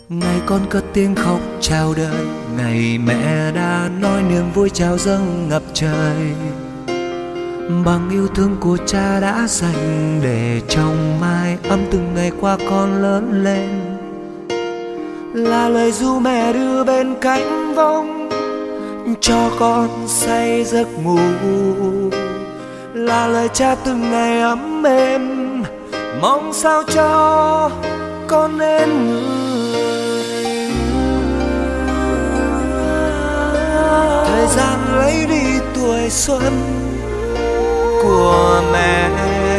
Ngày con cất tiếng khóc chào đời, ngày mẹ đã nói niềm vui chào dâng ngập trời. Bằng yêu thương của cha đã dành để trong mái ấm từng ngày qua con lớn lên. Là lời ru mẹ đưa bên cánh vông cho con say giấc ngủ. Là lời cha từng ngày ấm êm mong sao cho con nên người. Thời gian lấy đi tuổi xuân của mẹ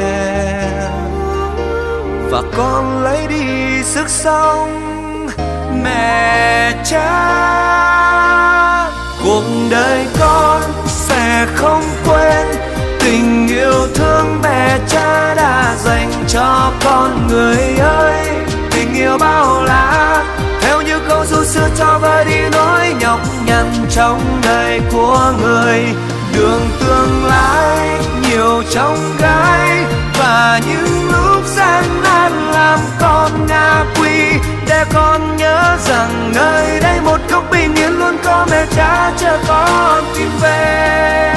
và con lấy đi sức sống mẹ cha. Cuộc đời con sẽ không quên tình yêu thương mẹ cha đã dành cho con người ơi. Tình yêu bao la theo như câu ru xưa cho vơi đi nỗi nhọc nhằn trong đời của người. Đường tương lai nhiều trong gai và những lúc gian nan làm con ngã quỵ, để con nhớ rằng nơi đây một góc bình yên luôn có mẹ cha chờ con tìm về.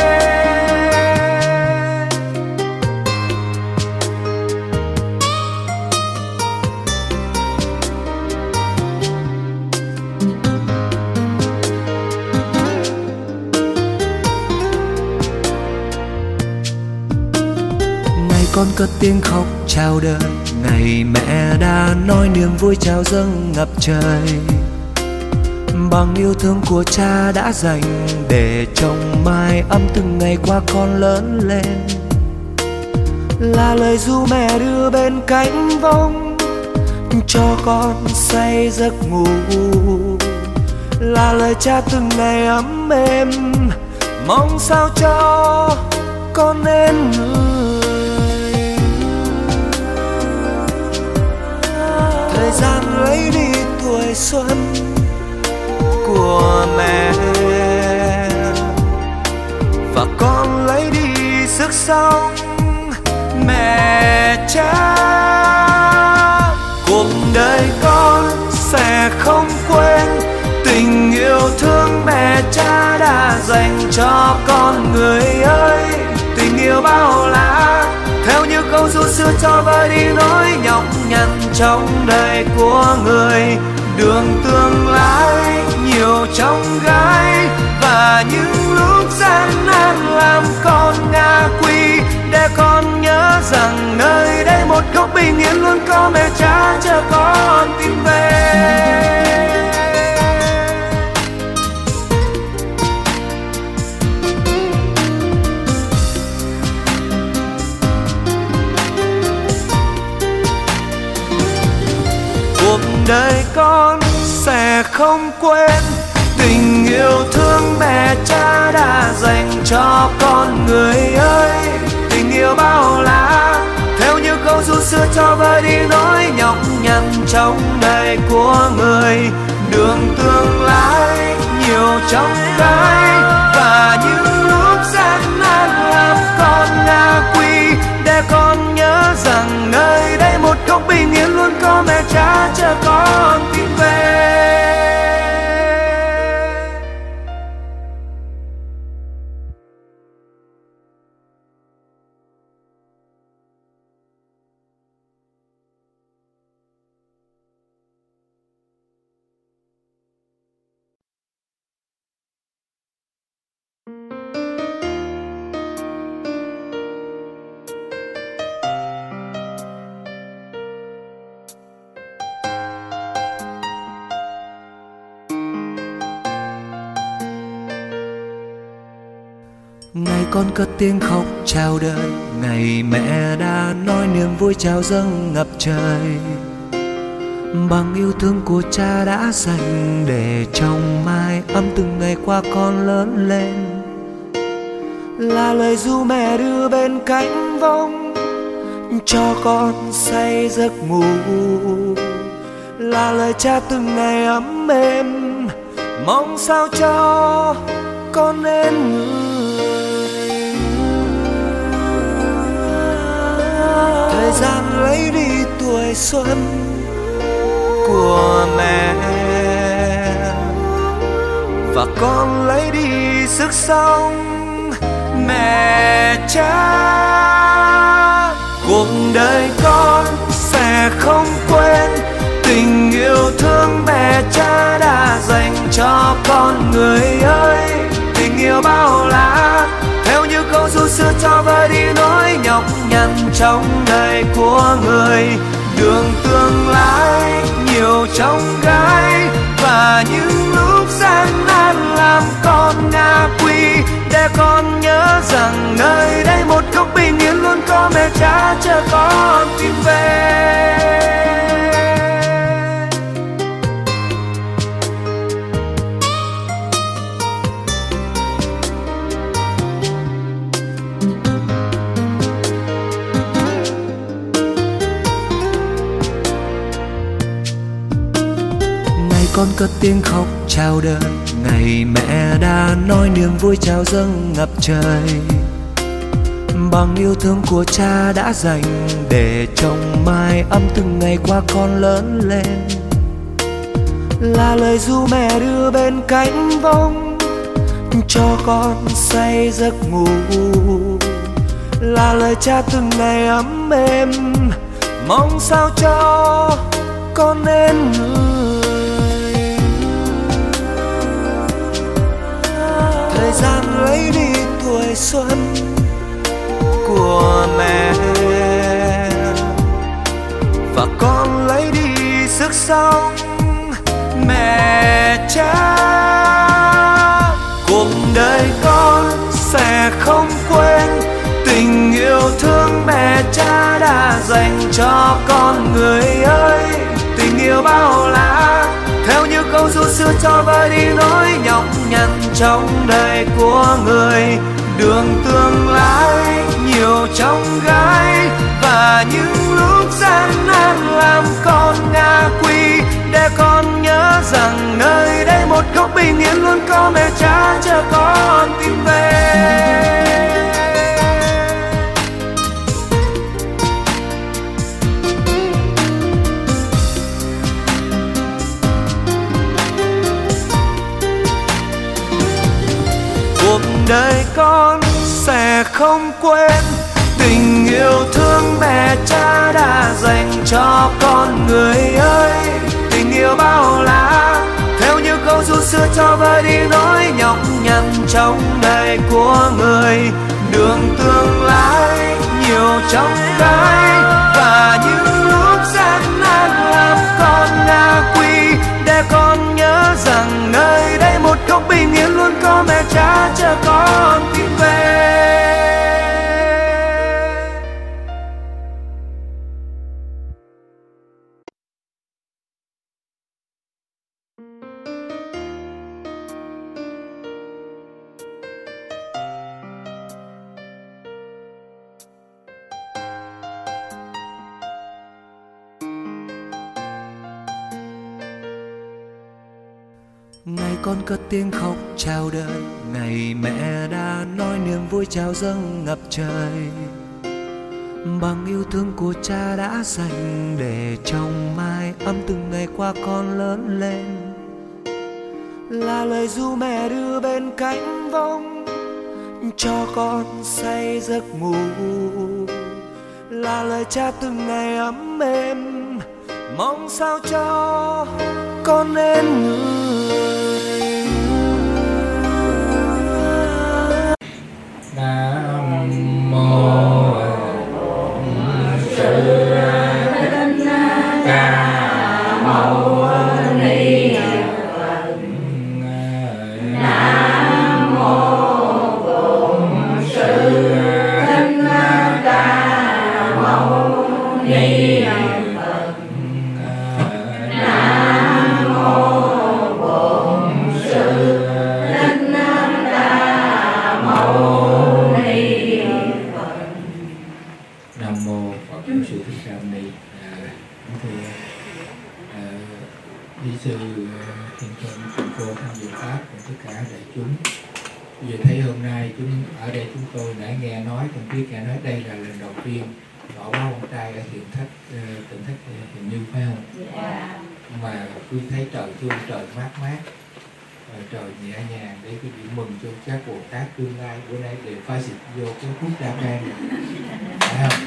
Con cất tiếng khóc chào đời, ngày mẹ đã nói niềm vui chào dâng ngập trời. Bằng yêu thương của cha đã dành để trong mái ấm từng ngày qua con lớn lên. Là lời ru mẹ đưa bên cánh vông cho con say giấc ngủ. Là lời cha từng ngày ấm êm mong sao cho con nên người. Thời gian lấy đi tuổi xuân của mẹ và con lấy đi sức sống mẹ cha. Cuộc đời con sẽ không quên tình yêu thương mẹ cha đã dành cho con người ơi. Tình yêu bao la theo như câu ru xưa cho vơi đi nỗi nhọc nhằn trong đời của người. Đường tương lai nhiều trong gai và những lúc gian nan làm con ngã quỵ, để con nhớ rằng nơi đây một góc bình yên luôn có mẹ cha chờ con tìm về. Cuộc đời con sẽ không quên tình yêu thương mẹ cha đã dành cho con người ơi. Tình yêu bao la theo như câu ru xưa cho vơi đi nỗi nhọc nhằn trong đời của người. Đường tương lai nhiều trong gai và những lúc gian nan làm con ngã quỵ, để con nhớ rằng nơi đây một góc bình yên luôn có mẹ cha chờ con tìm về. Ngày con cất tiếng khóc chào đời, ngày mẹ đã nói niềm vui chào dâng ngập trời. Bằng yêu thương của cha đã dành để trong mái ấm từng ngày qua con lớn lên. Là lời ru mẹ đưa bên cánh vông cho con say giấc ngủ. Là lời cha từng ngày ấm êm mong sao cho con nên người. Thời gian lấy đi tuổi xuân của mẹ và con lấy đi sức sống. Mẹ cha, cuộc đời con sẽ không quên tình yêu thương mẹ cha đã dành cho con người ơi. Tình yêu bao la theo như câu ru xưa cho vơi đi nỗi nhọc nhằn trong đời của người. Đường tương lai nhiều trong gai và những lúc gian nan làm con ngã quỵ, để con nhớ rằng nơi đây một góc bình yên luôn có mẹ cha chờ con tìm về. Con cất tiếng khóc chào đời, ngày mẹ đã nói niềm vui chào dâng ngập trời. Bằng yêu thương của cha đã dành để trồng mái ấm từng ngày qua con lớn lên. Là lời ru mẹ đưa bên cánh vông cho con say giấc ngủ. Là lời cha từng ngày ấm êm mong sao cho con nên thời gian lấy đi tuổi xuân của mẹ và con lấy đi sức sống. Mẹ cha, cuộc đời con sẽ không quên tình yêu thương mẹ cha đã dành cho con người ơi. Tình yêu bao la theo như câu ru xưa cho vơi đi nỗi nhọc nhằn trong đời của người. Đường tương lai nhiều trong gai và những lúc gian nan làm con ngã quỵ, để con nhớ rằng nơi đây một góc bình yên luôn có mẹ cha chờ con tìm về. Cuộc đời con sẽ không quên tình yêu thương mẹ cha đã dành cho con người ơi. Tình yêu bao la theo như câu ru xưa cho vơi đi nỗi nhọc nhằn trong đời của người. Đường tương lai nhiều trong gai và những lúc gian nan làm con ngã quỵ, để con nhớ rằng nơi đây một góc bình yên luôn có mẹ cha chờ con tìm về. Ngày con cất tiếng khóc chào đời, ngày mẹ đã nói niềm vui chào dâng ngập trời. Bằng yêu thương của cha đã dành để trồng mái ấm từng ngày qua con lớn lên. Là lời ru mẹ đưa bên cánh vông cho con say giấc ngủ. Là lời cha từng ngày ấm êm mong sao cho con nên người. Nam mô Sư Thích Ca Mâu Ni Phật. Nam mô Bổn Sư Thích Ca Mâu Ni Phật. Nam mô Bổn Sư Thích Ca Mâu Ni Phật. Nam mô Bổn Sư Thích Ca Mâu Ni. Đi sư Thiên Tôn Thượng Cô tham dự pháp và tất cả đại chúng. Vì thấy hôm nay ở đây chúng tôi đã nghe nói, thậm chí nghe nói đây là lần đầu tiên bỏ báo con trai ở tỉnh thất hình như phải không? Yeah. Mà cứ thấy trời thương, trời mát mát, trời nhẹ nhàng để cái chuyện mừng cho các Bồ Tát tương lai bữa nay đều pha xịt vô cái thuốc đa ban này, phải không?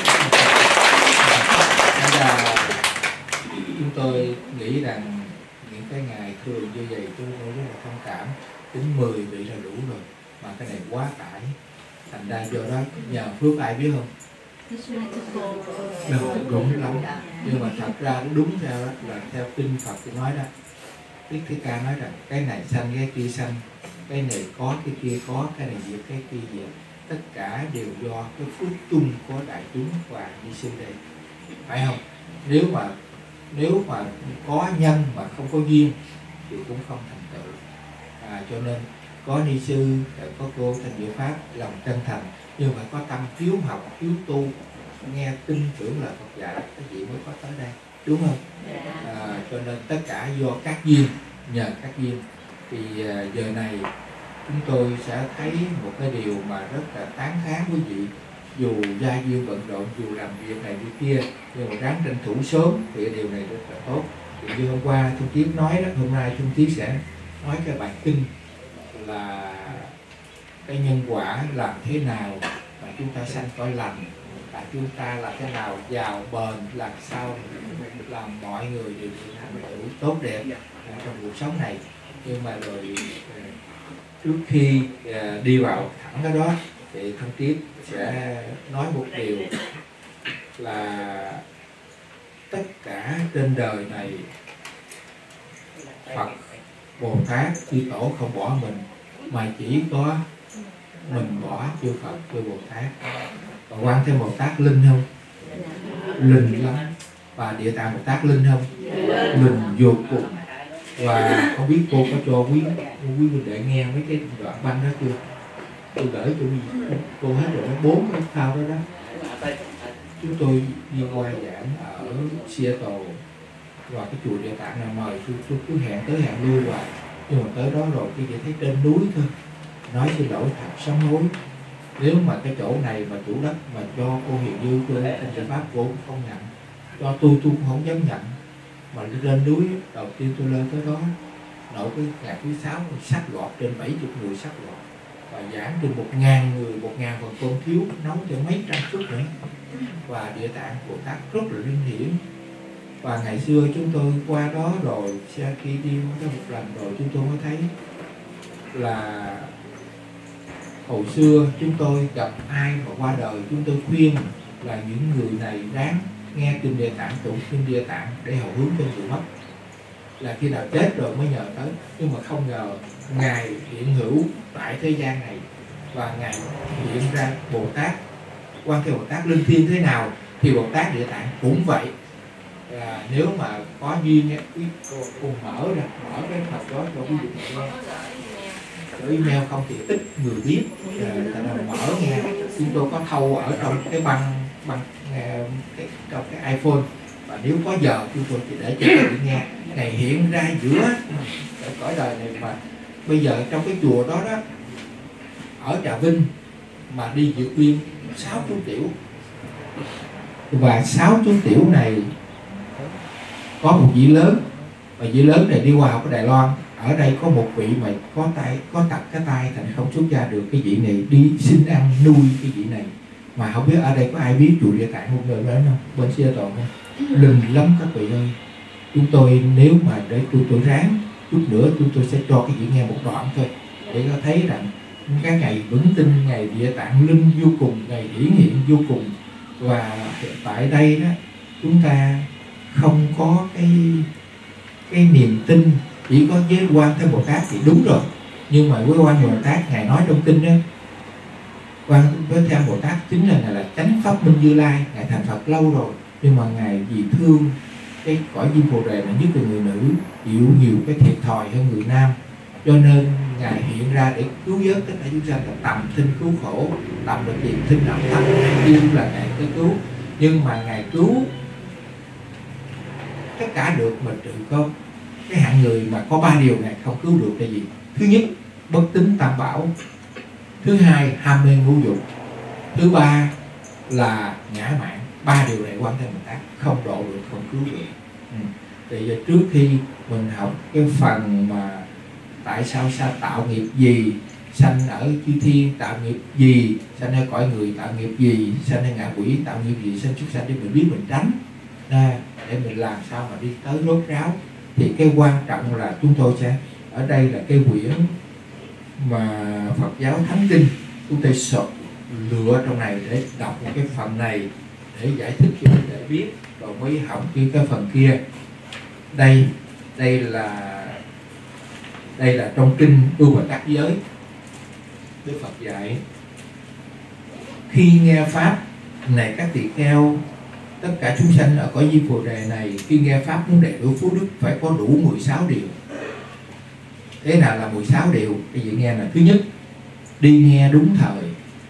Nên là chúng tôi nghĩ rằng những cái ngày thường như vậy tôi rất là thông cảm, tính 10 vị là đủ rồi, mà cái này quá tải, thành ra do đó nhờ phước ai biết không? Đúng lắm, nhưng mà thật ra đúng theo đó là theo kinh Phật tôi nói đó, Đức Thích Ca nói rằng cái này sanh cái kia sanh, cái này có cái kia có, cái này diệt cái kia diệt, tất cả đều do cái phước chung của đại chúng và ni sư đây, phải không? Nếu mà có nhân mà không có duyên thì cũng không thành tựu. Cho nên có ni sư, có cô thành diệu pháp lòng chân thành, nhưng phải có tâm hiếu học, hiếu tu, nghe tin tưởng lời Phật dạy, các vị mới có tới đây, đúng không? Cho nên tất cả do các duyên, nhờ các duyên. Thì giờ này chúng tôi sẽ thấy một cái điều mà rất là tán thán quý vị. Dù gia duyên bận rộn, dù làm việc này việc kia, nhưng mà ráng tranh thủ sớm thì điều này rất là tốt. Thì như hôm qua Trung Tiết nói đó, hôm nay Trung Tiết sẽ nói cái bài kinh là cái nhân quả làm thế nào mà chúng ta sanh cõi lành, và chúng ta làm thế nào giàu bền, làm sao làm mọi người đều thành tựu tốt đẹp trong cuộc sống này. Nhưng mà rồi trước khi đi vào thẳng cái đó thì Thông Tiết sẽ nói một điều là tất cả trên đời này Phật, Bồ Tát, chư Tổ không bỏ mình, mà chỉ có mình bỏ chư Phật, chư Bồ Tát. Còn Quan Thế Bồ Tát linh không? Linh lắm. Và Địa Tạng Bồ Tát linh không? Linh vô cùng. Và không biết cô có cho quý huynh đệ nghe mấy cái đoạn băng đó chưa? Tôi gửi cho cô hết rồi đó, 4 cái phao đó đó. Chúng tôi đi qua giảng ở Seattle, và cái chùa Địa Tạng nào mời tôi cứ hẹn tới hẹn lui hoài. Nhưng mà tới đó rồi khi chỉ thấy trên núi thôi, nói xin lỗi thật sám hối. Nếu mà cái chỗ này mà chủ đất mà cho cô Hiền Như, cho Thành Diệu Pháp, cô cũng không nhận. Cho tôi cũng không dám nhận. Mà lên núi đầu tiên tôi lên tới đó, nội cái ngày thứ 6 sách gọt trên 70 người sách gọt, và giảng trên 1000 người, 1000 phần cơm thiếu, nấu cho mấy trăm suất nữa. Và Địa Tạng Bồ Tát rất là linh hiển. Và ngày xưa chúng tôi qua đó rồi, sau khi đi đó một lần rồi, chúng tôi mới thấy là hồi xưa chúng tôi gặp ai mà qua đời, chúng tôi khuyên là những người này ráng nghe kinh Địa Tạng, tụng kinh Địa Tạng để hồi hướng cho sự mất. Là khi nào chết rồi mới nhờ tới. Nhưng mà không ngờ Ngài hiện hữu tại thế gian này, và Ngài hiện ra Bồ Tát, Quan Thế Bồ Tát linh thiêng thế nào thì Bồ Tát Địa Tạng cũng vậy. Nếu mà có duyên quý cô cùng mở cái Phật đó cho quý vị nghe. Có email không thì ít người biết, mở nghe. Chúng tôi có thâu ở trong cái băng trong cái iPhone, và nếu có giờ chúng tôi thì để cho quý vị nghe. Này hiện ra giữa cõi đời này, mà bây giờ trong cái chùa đó đó ở Trà Vinh mà đi Dược Viên 6 chú tiểu, và 6 chú tiểu này có một vị lớn, và vị lớn này đi qua học ở Đài Loan. Ở đây có một vị mà có tật cái tay thành không xuất gia được. Cái vị này đi xin ăn nuôi cái vị này, mà không biết ở đây có ai biết chùa Địa Tạng không đời đó không? Bên Seattle không? Linh lắm các vị ơi. Chúng tôi nếu mà để tôi ráng chút nữa, tôi sẽ cho cái vị nghe một đoạn thôi, để có thấy rằng cái ngày vững tin, ngày Địa Tạng linh vô cùng, ngày hiển hiện vô cùng. Và tại đây đó chúng ta không có cái niềm tin, chỉ có với Quan Thế Bồ Tát thì đúng rồi. Nhưng mà với Quan Bồ Tát, Ngài nói trong kinh đó, Quan Thế Bồ Tát chính là Ngài là chánh pháp minh Như Lai, Ngài thành Phật lâu rồi. Nhưng mà Ngài vì thương cái cõi diêm phù đề, mà nhất là người nữ chịu nhiều cái thiệt thòi hơn người nam, cho nên Ngài hiện ra để cứu vớt tất cả chúng sanh, là tầm thinh cứu khổ, tầm được tiền thinh âm thanh yêu là Ngài tới cứu. Nhưng mà Ngài cứu tất cả được, mà trừ có cái hạng người mà có 3 điều Ngài không cứu được là gì? Thứ nhất, bất tín tam bảo. Thứ hai, ham mê ngũ dục. Thứ ba là ngã mạn. 3 điều này Quan Thế Bồ Tát không độ được, không cứu được. Thì trước khi mình học cái phần mà tại sao tạo nghiệp gì, sanh ở chư thiên tạo nghiệp gì, sanh ở cõi người tạo nghiệp gì, sanh ở ngạ quỷ tạo nghiệp gì, sanh súc sanh, để mình biết mình tránh, để mình làm sao mà đi tới rốt ráo. Thì cái quan trọng là chúng tôi sẽ ở đây là cái quyển mà Phật giáo Thánh Kinh, chúng tôi lựa trong này để đọc một cái phần này để giải thích cho mình để biết, rồi mới học cái phần kia. Đây là trong kinh Tu Và Tác Giới, Đức Phật dạy: khi nghe pháp này các tỳ kheo, tất cả chúng sanh ở cõi Di Phù Đề này, khi nghe pháp muốn đầy đủ phước đức phải có đủ 16 điều. Thế nào là 16 điều? Cái gì nghe là thứ nhất, đi nghe đúng thời.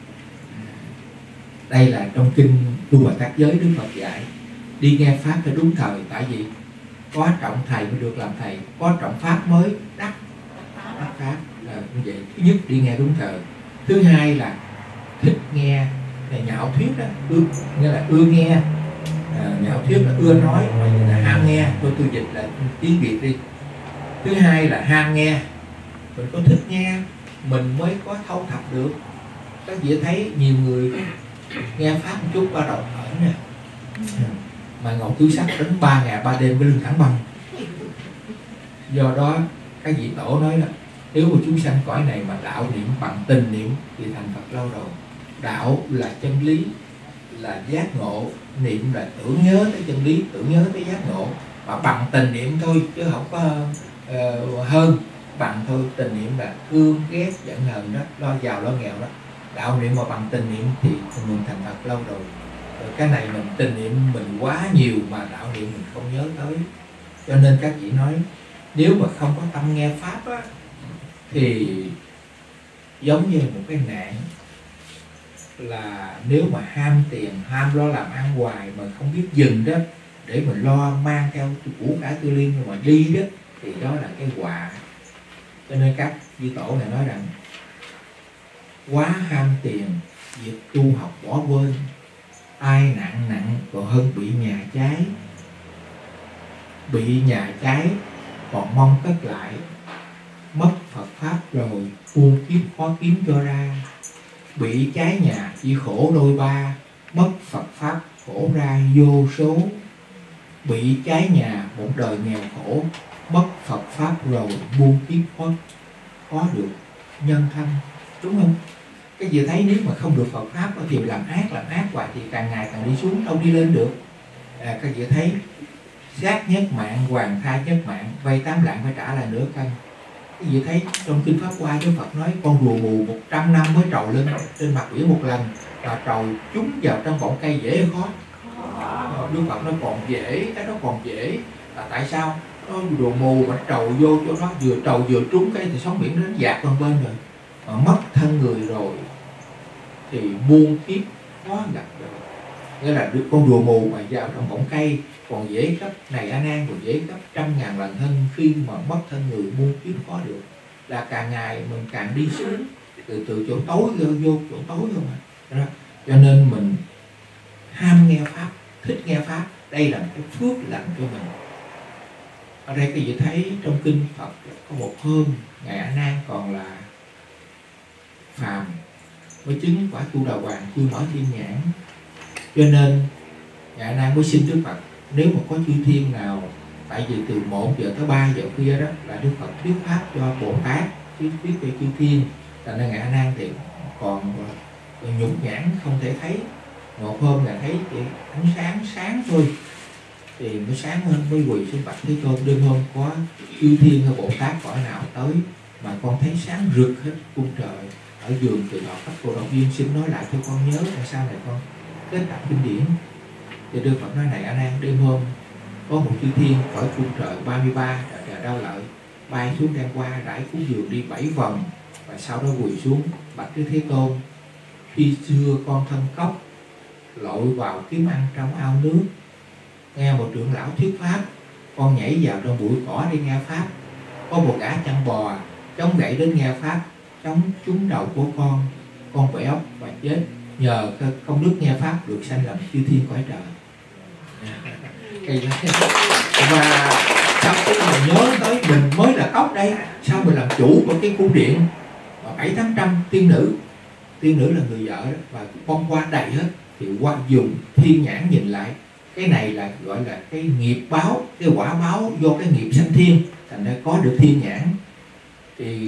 Đây là trong kinh Tu Và Tác Giới, Đức Phật dạy đi nghe pháp phải đúng thời. Tại vì có trọng thầy mới được làm thầy, có trọng pháp mới đắc pháp, là như vậy. Thứ nhất, đi nghe đúng thời. Thứ hai là thích nghe, là nhạo thuyết đó, nghĩa là ưa nghe. Nhạo thuyết là ưa nói, là ham nghe. Tôi dịch là tiếng Việt đi. Thứ hai là ham nghe, mình có thích nghe mình mới có thâu thập được. Các vị thấy nhiều người nghe pháp một chút bắt đầu ẩn nè, mà ngồi túi sách đến 3 ngày 3 đêm với lưng thẳng băng. Do đó các vị tổ nói là nếu mà chúng sanh cõi này mà đạo niệm bằng tình niệm thì thành Phật lâu rồi. Đạo là chân lý, là giác ngộ, niệm là tưởng nhớ tới chân lý, tưởng nhớ tới giác ngộ. Mà bằng tình niệm thôi chứ không có hơn. Bằng thôi, tình niệm là thương ghét giận hờn đó, lo giàu lo nghèo đó. Đạo niệm mà bằng tình niệm thì mình thành Phật lâu rồi. Rồi cái này mình tình niệm mình quá nhiều mà đạo niệm mình không nhớ tới. Cho nên các vị nói nếu mà không có tâm nghe pháp á, thì giống như một cái nạn, là nếu mà ham tiền, ham lo làm ăn hoài mà không biết dừng đó, để mình lo mang theo của cải tư liên mà đi đó, thì đó là cái họa. Cho nên các vị tổ này nói rằng quá ham tiền, việc tu học bỏ quên, tai nạn nặng còn hơn bị nhà cháy. Bị nhà cháy còn mong cất lại, mất Phật pháp rồi muôn kiếp khó kiếm cho ra. Bị cháy nhà chỉ khổ đôi ba, mất Phật pháp khổ ra vô số. Bị cháy nhà một đời nghèo khổ, mất Phật pháp rồi muôn kiếp khó được nhân thân. Đúng không? Cái gì thấy nếu mà không được Phật pháp thì làm ác hoài thì càng ngày càng đi xuống, đâu đi lên được. Các vị thấy sát nhất mạng, hoàng thai nhất mạng, vay 8 lạng phải trả lại nửa cân. Cái gì thấy trong kinh Pháp Hoa Đức Phật nói con rùa mù 100 năm mới trồi lên trên mặt biển một lần, và trồi trúng vào trong bọng cây dễ hay khó? Đức Phật nói còn dễ, cái đó còn dễ. Là tại sao? Nó rùa mù mà trồi vô chỗ đó, vừa trồi vừa trúng cái thì sóng biển nó dạt qua bên rồi. Mà mất thân người rồi thì muôn kiếp khó gặp rồi. Nghĩa là đứa con rùa mù mà vào trong bọng cây còn dễ gấp này A Nan, còn dễ gấp 100.000 lần hơn khi mà mất thân người muôn kiếp khó được. Là càng ngày mình càng đi xuống từ chỗ tối vô chỗ tối không ạ. Cho nên mình ham nghe pháp, thích nghe pháp, đây là một cái phước lành cho mình. Ở đây cái vị thấy trong kinh Phật có một hôm ngài A Nan còn là phàm, mới chứng quả Tu Đà Hoàng, chưa mở thiên nhãn. Cho nên ngài A Nan mới xin Đức Phật, nếu mà có chư thiên nào, tại vì từ 1 giờ tới 3 giờ kia đó là Đức Phật thuyết pháp cho Bồ Tát, thuyết cho chư thiên, thành ra ngài A Nan thì còn nhục nhãn không thể thấy. Một hôm ngài thấy chỉ ánh sáng thôi thì mới sáng hơn, mới quỳ xuống bạch Thế Tôn. Đêm hôm có chư thiên hay Bồ Tát cõi nào tới mà con thấy sáng rực hết cung trời. Ở giường từ họ các cô độc viên xin nói lại cho con nhớ, tại sao này con kết tập kinh điển. Thì Đức Phật nói này A Nan, đêm hôm có một chư thiên khỏi cung trời 33 trời Đao Lợi bay xuống ngang qua rải cúng dường đi 7 vòng, và sau đó quỳ xuống bạch Đức Thế Tôn. Khi xưa con thân cóc lội vào kiếm ăn trong ao nước, nghe một trưởng lão thuyết pháp, con nhảy vào trong bụi cỏ để nghe pháp. Có một gã chăn bò chống gậy đến nghe pháp, chống trúng đầu của con quẻ ốc và chết. Nhờ công đức nghe pháp được sanh làm chư thiên cõi trời. Và sau khi mình nhớ tới mình mới là cóc đây, sao mình làm chủ của cái cung điện 700-800 tiên nữ là người vợ đó, và bông hoa đầy hết. Thì qua dùng thiên nhãn nhìn lại, cái này là gọi là cái nghiệp báo, cái quả báo do cái nghiệp sanh thiên, thành ra có được thiên nhãn. Thì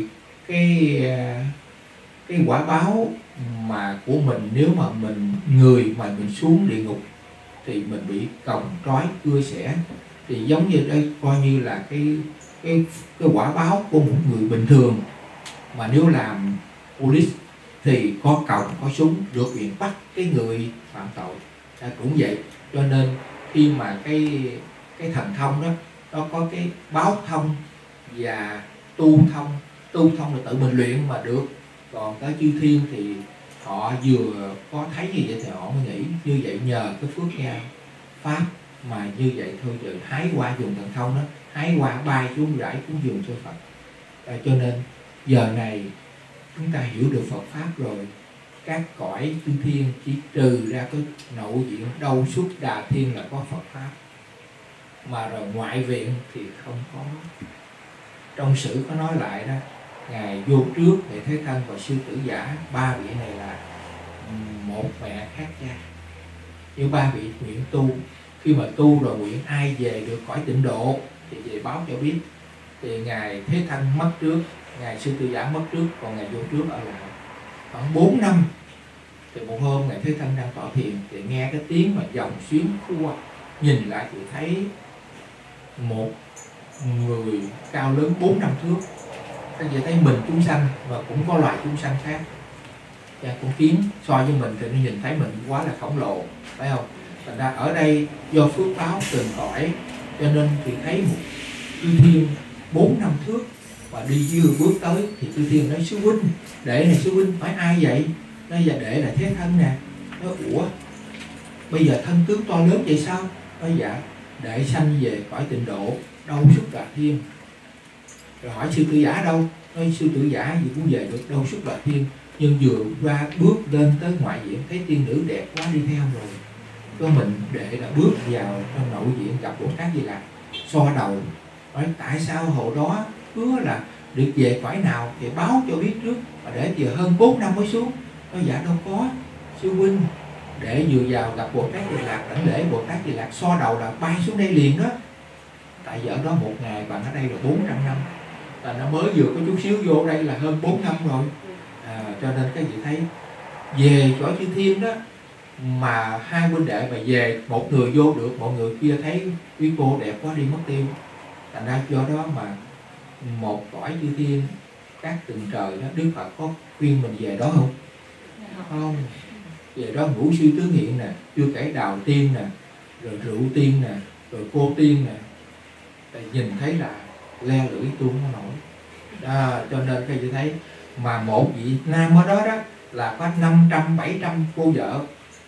cái quả báo mà của mình, nếu mà người mà mình xuống địa ngục thì mình bị còng trói cưa xẻ, thì giống như đây coi như là cái quả báo của một người bình thường. Mà nếu làm police thì có còng có súng, được quyền bắt cái người phạm tội. Cũng vậy, cho nên khi mà cái thần thông đó, nó có cái báo thông và tu thông. Tu thông là tự mình luyện mà được, còn tới chư thiên thì họ vừa có thấy như vậy thì họ mới nghĩ như vậy, nhờ cái phước nhau pháp mà như vậy thôi. Chứ hái qua dùng thần thông đó, hái qua bay xuống rải cũng dùng cho Phật. Cho nên giờ này chúng ta hiểu được Phật pháp rồi, các cõi chư thiên chỉ trừ ra cái nội viện đâu xuất Đà Thiên là có Phật pháp, mà rồi ngoại viện thì không có. Trong sử có nói lại đó, Ngài vô trước Ngài Thế Thân và Sư Tử Giả, ba vị này là một mẹ khác cha. Như ba vị nguyện tu, khi mà tu rồi nguyện ai về được cõi tịnh độ thì về báo cho biết. Thì Ngài Thế Thân mất trước, Ngài Sư Tử Giả mất trước, còn Ngài vô trước ở lại khoảng 4 năm. Thì một hôm Ngài Thế Thân đang tọa thiền thì nghe cái tiếng mà dòng xuyến khua, nhìn lại thì thấy một người cao lớn 4 năm thước. Các vị thấy mình chúng sanh và cũng có loài chúng sanh khác. Con kiến so với mình thì nó nhìn thấy mình quá là khổng lồ, phải không? Thành ra ở đây do phước báo từng cõi, cho nên thì thấy một chư thiên 4 năm thước, và đi vừa bước tới thì chư thiên nói: sư huynh, đệ này sư huynh. Hỏi ai vậy? Nói: dạ đệ là Thế Thân nè. Nói: ủa, bây giờ thân tướng to lớn vậy sao? Nói: dạ đệ sanh về cõi tịnh độ, đâu xuất Đà Thiên. Rồi hỏi Sư Tử Giả đâu? Nói: sư Tử Giả gì cũng về được, đâu xuất Đà Thiên. Nhưng vừa ra bước lên tới ngoại viện thấy tiên nữ đẹp quá đi theo rồi. Có mình đệ đã bước vào trong nội viện gặp Bồ Tát Di Lặc, so đầu nói: tại sao hồi đó hứa là được về cõi nào thì báo cho biết trước, mà để giờ hơn 4 năm mới xuống. Nói: dạ đâu có sư huynh, để vừa vào gặp Bồ Tát Di Lặc, đảnh lễ Bồ Tát Di Lặc, so đầu là bay xuống đây liền đó. Tại vì ở đó một ngày bằng ở đây là 400 năm, là nó mới vừa có chút xíu vô đây là hơn 4 năm rồi. Cho nên các vị thấy về cõi chư thiên đó, mà hai huynh đệ mà về, một người vô được, một người kia thấy quý cô đẹp quá đi mất tiêu. Thành ra do đó mà một cõi chư thiên, các tầng trời đó, Đức Phật có khuyên mình về đó không? Không. Về đó ngũ sư tứ hiện nè, chưa kể đào tiên nè, rồi rượu tiên nè, rồi cô tiên nè. Tại nhìn thấy là le lưỡi tu không nổi. Cho nên các vị thấy, mà một vị nam ở đó đó là có 500-700 cô vợ.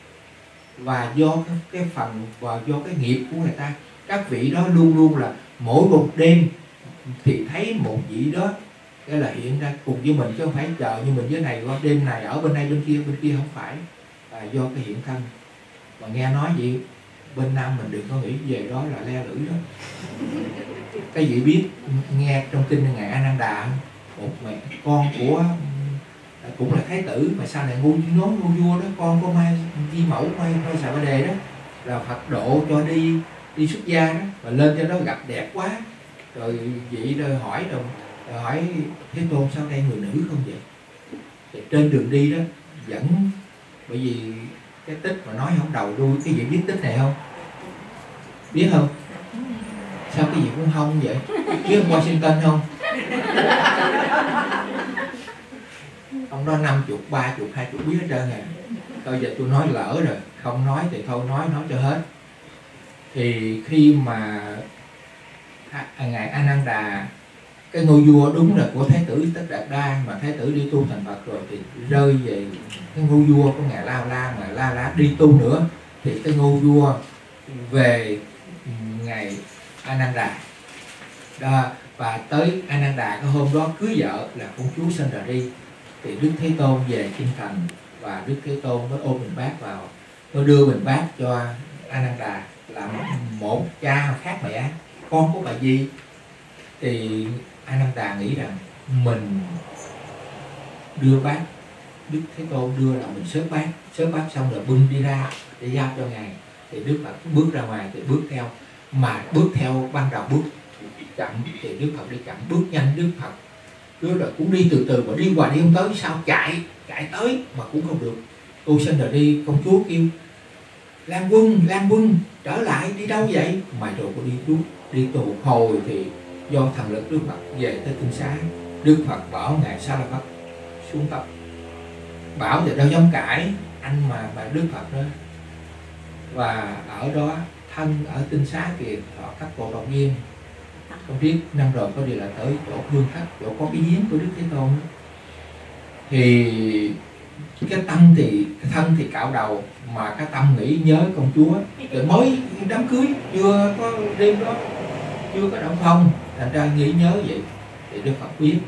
Và do cái phần và do cái nghiệp của người ta, các vị đó luôn luôn là mỗi một đêm thì thấy một vị đó, cái là hiện ra cùng với mình, chứ không phải chờ như mình dưới này, qua đêm này ở bên đây bên kia không phải. Do cái hiện thân. Mà nghe nói gì bên Nam mình đừng có nghĩ về đó là le lưỡi đó. Cái vị biết nghe trong kinh Ngài A Nan Đà, một mẹ con của cũng là thái tử mà sau này ngu vua đó, con của Mai Di Mẫu, Mai Xà Ba Đề đó, là Phật độ cho đi xuất gia đó, và lên cho đó gặp đẹp quá. Rồi vị rồi hỏi Thế Tôn sao đây người nữ không vậy? Thì trên đường đi đó dẫn, bởi vì cái tích mà nói không đầu đuôi, cái gì biết tích này không? Biết không? Sao cái gì cũng không vậy? Biết ông Washington không? Ông đó 50, 30, 20 biết hết trơn à. Thôi giờ tôi nói lỡ rồi, không nói thì thôi nói cho hết. Thì khi mà Ngài A Nan Đà, cái ngôi vua đúng là của Thái tử Tất Đạt Đa, mà Thái tử đi tu thành Phật rồi thì rơi về cái ngôi vua của Ngài La La, mà La La đi tu nữa thì cái ngôi vua về Ngài A Nan Đà đó. Và tới A Nan Đà cái hôm đó cưới vợ là công chúa Sundari, thì Đức Thế Tôn về kinh thành, và Đức Thế Tôn mới ôm bình bát vào, mới đưa bình bát cho A Nan Đà là một cha khác mẹ, con của bà Di. Thì Ananda nghĩ rằng mình đưa bát, Đức Thế Tôn đưa là mình xớt bát xong rồi bưng đi ra để giao cho ngài, thì Đức Phật bước ra ngoài thì bước theo, mà bước theo ban đầu bước chậm thì Đức Phật đi chậm, bước nhanh Đức Phật cứ là cũng đi từ từ, mà đi hoài đi không tới, sao chạy tới mà cũng không được. Tu sinh rồi đi, công chúa kêu Lan Quân trở lại, đi đâu vậy? Mà rồi cô đi tù hồi thì do thần lực Đức Phật về tới tinh xá, Đức Phật bảo ngài Sa La Phật xuống tập, bảo thì đâu dám cãi anh mà Đức Phật đó. Và ở đó thân ở tinh xá kìa, họ các bộ đồng viên không biết năm rồi có đi là tới chỗ hương thất, chỗ có cái giếng của Đức Thế Tôn đó. Thì cái thân thì cạo đầu, mà cái tâm nghĩ nhớ công chúa, rồi mới đám cưới chưa có đêm đó chưa có động phòng, thành ra nghĩ nhớ vậy. Thì Đức Phật biết,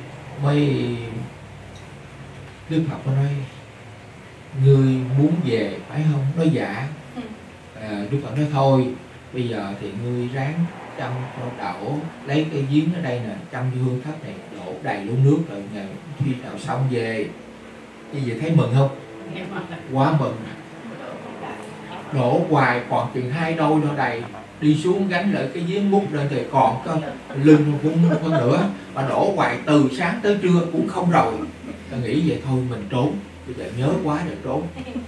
Đức Phật có nói ngươi muốn về phải không? Nói dạ. Đức Phật nói thôi bây giờ thì ngươi ráng chăm cho đậu, lấy cái giếng ở đây nè, chăm cho hương thất này, đổ đầy luôn nước rồi ngày khi nào xong về. Như vậy thấy mừng không? Quá mừng. Đổ hoài còn chừng 2 đôi nó đầy, đi xuống gánh lại cái giếng múc lên thì còn có lưng vung hơn nữa, mà đổ hoài từ sáng tới trưa cũng không rồi. Ta nghĩ vậy thôi mình trốn, bây giờ nhớ quá rồi trốn.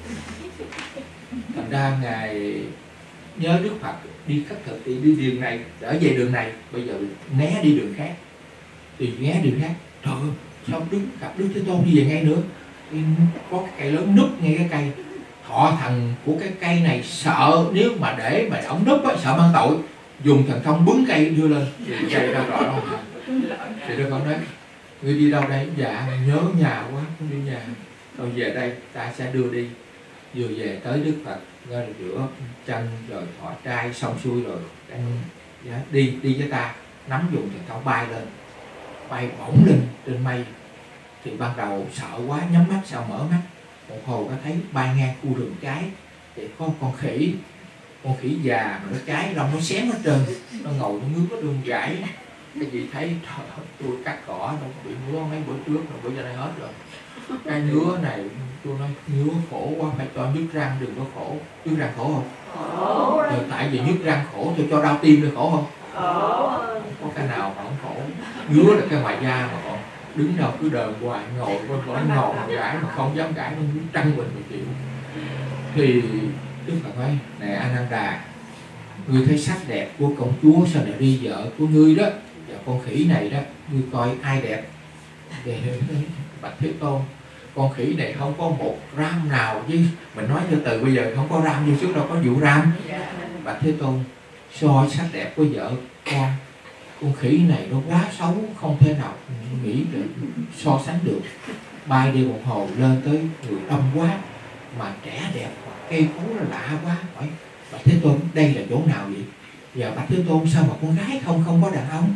Thành ra ngài nhớ Đức Phật đi khất thực thì đi đường này, trở về đường này, bây giờ né đi đường khác, thì né đường khác. Trời ơi, sao gặp Đức Thế Tôn đi về ngay nữa? Có cái cây lớn núp ngay cái cây, thọ thần của cái cây này sợ nếu mà để mà ổng núp á, sợ mang tội, dùng thần thông bứng cây đưa lên thì cây ra rõ không? Thì Đức Phật nói ngươi đi đâu đây? Dạ nhớ nhà quá, không đi nhà. Thôi về đây ta sẽ đưa đi. Vừa về tới Đức Phật rồi rửa chân rồi thọ trai xong xuôi rồi đi với ta, nắm dùng thần thông bay lên, bay bổng lên trên mây. Thì ban đầu sợ quá nhắm mắt, sao mở mắt một hồi có thấy bay ngang khu rừng cháy, thì có con khỉ già mà nó cháy lông nó xém hết trơn, nó ngồi nó ngước nó đường gãy. Cái gì thấy tôi cắt cỏ nó bị ngứa mấy bữa trước rồi, bữa giờ này hết rồi. Cái ngứa này tôi nói ngứa khổ quá, phải cho nhức răng, đừng có khổ. Nhức răng khổ không? Khổ. Rồi tại vì nhức răng khổ tôi cho đau tim nữa khổ không? Khổ. Có cái nào mà không khổ. Ngứa là cái ngoài da mà còn đứng đâu cứ đờn hoài, ngồi vẫn ngồi gãi mà không dám gãi, nó trăng mình một chịu. Thì Đức Phật nói này Ananda, ngươi thấy sắc đẹp của công chúa sao lại đi vợ của ngươi đó, và con khỉ này đó, ngươi coi ai đẹp? Thì Bạch Thế Tôn, con khỉ này không có một ram nào, chứ mình nói cho từ bây giờ không có ram, như trước đâu có vụ ram. Bạch Thế Tôn, so sắc đẹp của vợ con khỉ này nó quá xấu, không thể nào nghĩ được so sánh được. Bay đi một hồi lên tới người đông quá, mà trẻ đẹp, cây cối nó lạ quá. Hỏi Bạch Thế Tôn đây là chỗ nào vậy? Và Bạch Thế Tôn sao mà con gái không có đàn ông?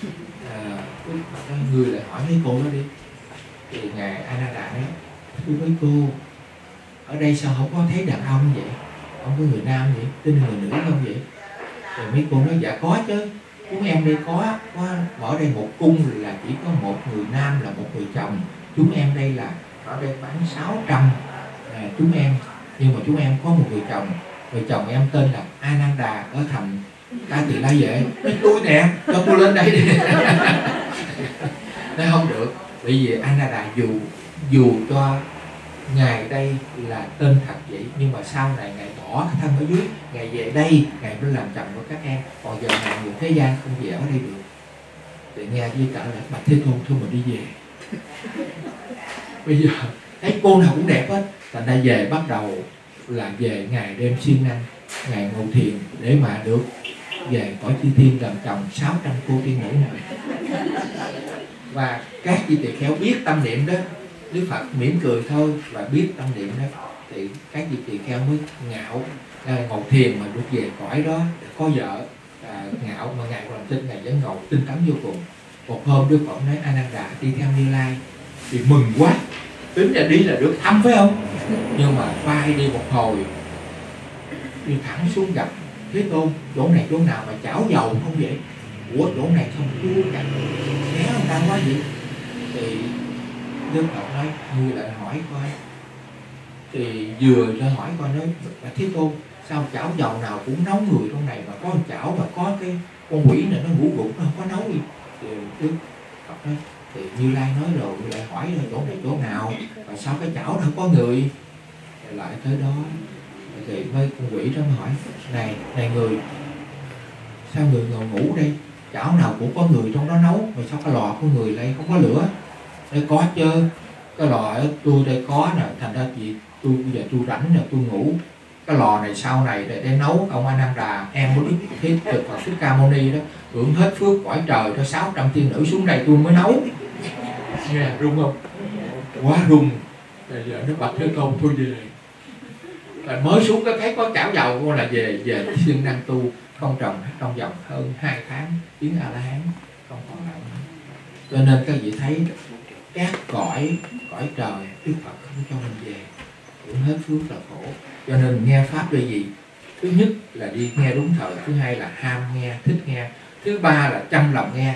Người lại hỏi mấy cô đó đi. Thì ngài Ananda nói thưa mấy cô, ở đây sao không có thấy đàn ông vậy, không có người nam vậy, tin người nữ không vậy? Rồi mấy cô nói dạ có chứ, chúng em đây có ở đây một cung là chỉ có một người nam là một người chồng, chúng em đây là ở đây bán 600 chúng em, nhưng mà chúng em có một người chồng em tên là Ananda ở thành Ca Tỳ La Vệ. Nói tôi nè, cho tôi lên đây đi. Nói không được, bởi vì Ananda dù cho ngài đây là tên thật vậy, nhưng mà sau này ngài bỏ cái thân ở dưới, ngài về đây ngài mới làm chồng của các em, còn giờ ngài người thế gian không về ở đây được. Thì nghe Di Cỡ là Bạch Thế Tôn thôi mình đi về. Bây giờ thấy cô nào cũng đẹp hết, thành ra về bắt đầu là về ngày đêm siêng năng, ngày ngồi thiền để mà được về cõi chư thiên làm chồng 600 cô tiên nữ này. Và các vị tỳ kheo biết tâm niệm đó, Đức Phật mỉm cười thôi và biết tâm niệm đó, thì các vị tỳ kheo mới ngạo ngồi thiền mà được về cõi đó, có vợ ngạo mà ngài còn tin, ngài vẫn ngồi tinh tấn vô cùng. Một hôm Đức Phật nói Ananda đi theo Như Lai, thì mừng quá, tính là đi là được thăm phải không? Nhưng mà bay đi một hồi, đi thẳng xuống gặp Thế Tôn, chỗ này chỗ nào mà chảo dầu không vậy? của chỗ này không chúa chặt kéo người ta quá vậy. Thì Đức Phật nói ngươi lại hỏi coi, thì vừa ra hỏi coi nói là Thế Tôn sao chảo dầu nào cũng nấu người trong này, mà có chảo mà có cái con quỷ này nó ngủ gục nó không có nấu gì. Thì Đức Phật nói thì Như Lai nói rồi, Như Lai hỏi rồi chỗ này chỗ nào và sao cái chảo nó không có người. Thì lại tới đó thì mấy con quỷ đó mới hỏi này người, sao người ngủ đây, chảo nào cũng có người trong đó nấu, mà sao cái lò của người đây không có lửa? Đây có chứ, cái lò ở tôi đây có nè, thành ra chị tôi bây giờ tôi rảnh nè, tôi ngủ. Cái lò này sau này để nấu ông A Nan Đà em của Đức Thế Phật Thích Ca Mâu Ni đó hưởng hết phước cõi trời cho 600 tiên nữ xuống đây tôi mới nấu. Nghe rung không? Quá rung. Bây giờ nó bạch Thế Tôn thôi về. Rồi mới xuống cái thấy có chảo dầu con là về siêng năng tu không trồng trong vòng hơn 2 tháng tiến A La Hán không còn lại. Cho nên các vị thấy các cõi trời Đức Phật không cho mình về, cũng hết phước là khổ. Cho nên nghe pháp là gì? Thứ nhất là đi nghe đúng thời, thứ hai là ham nghe, thích nghe, thứ ba là chăm lòng nghe.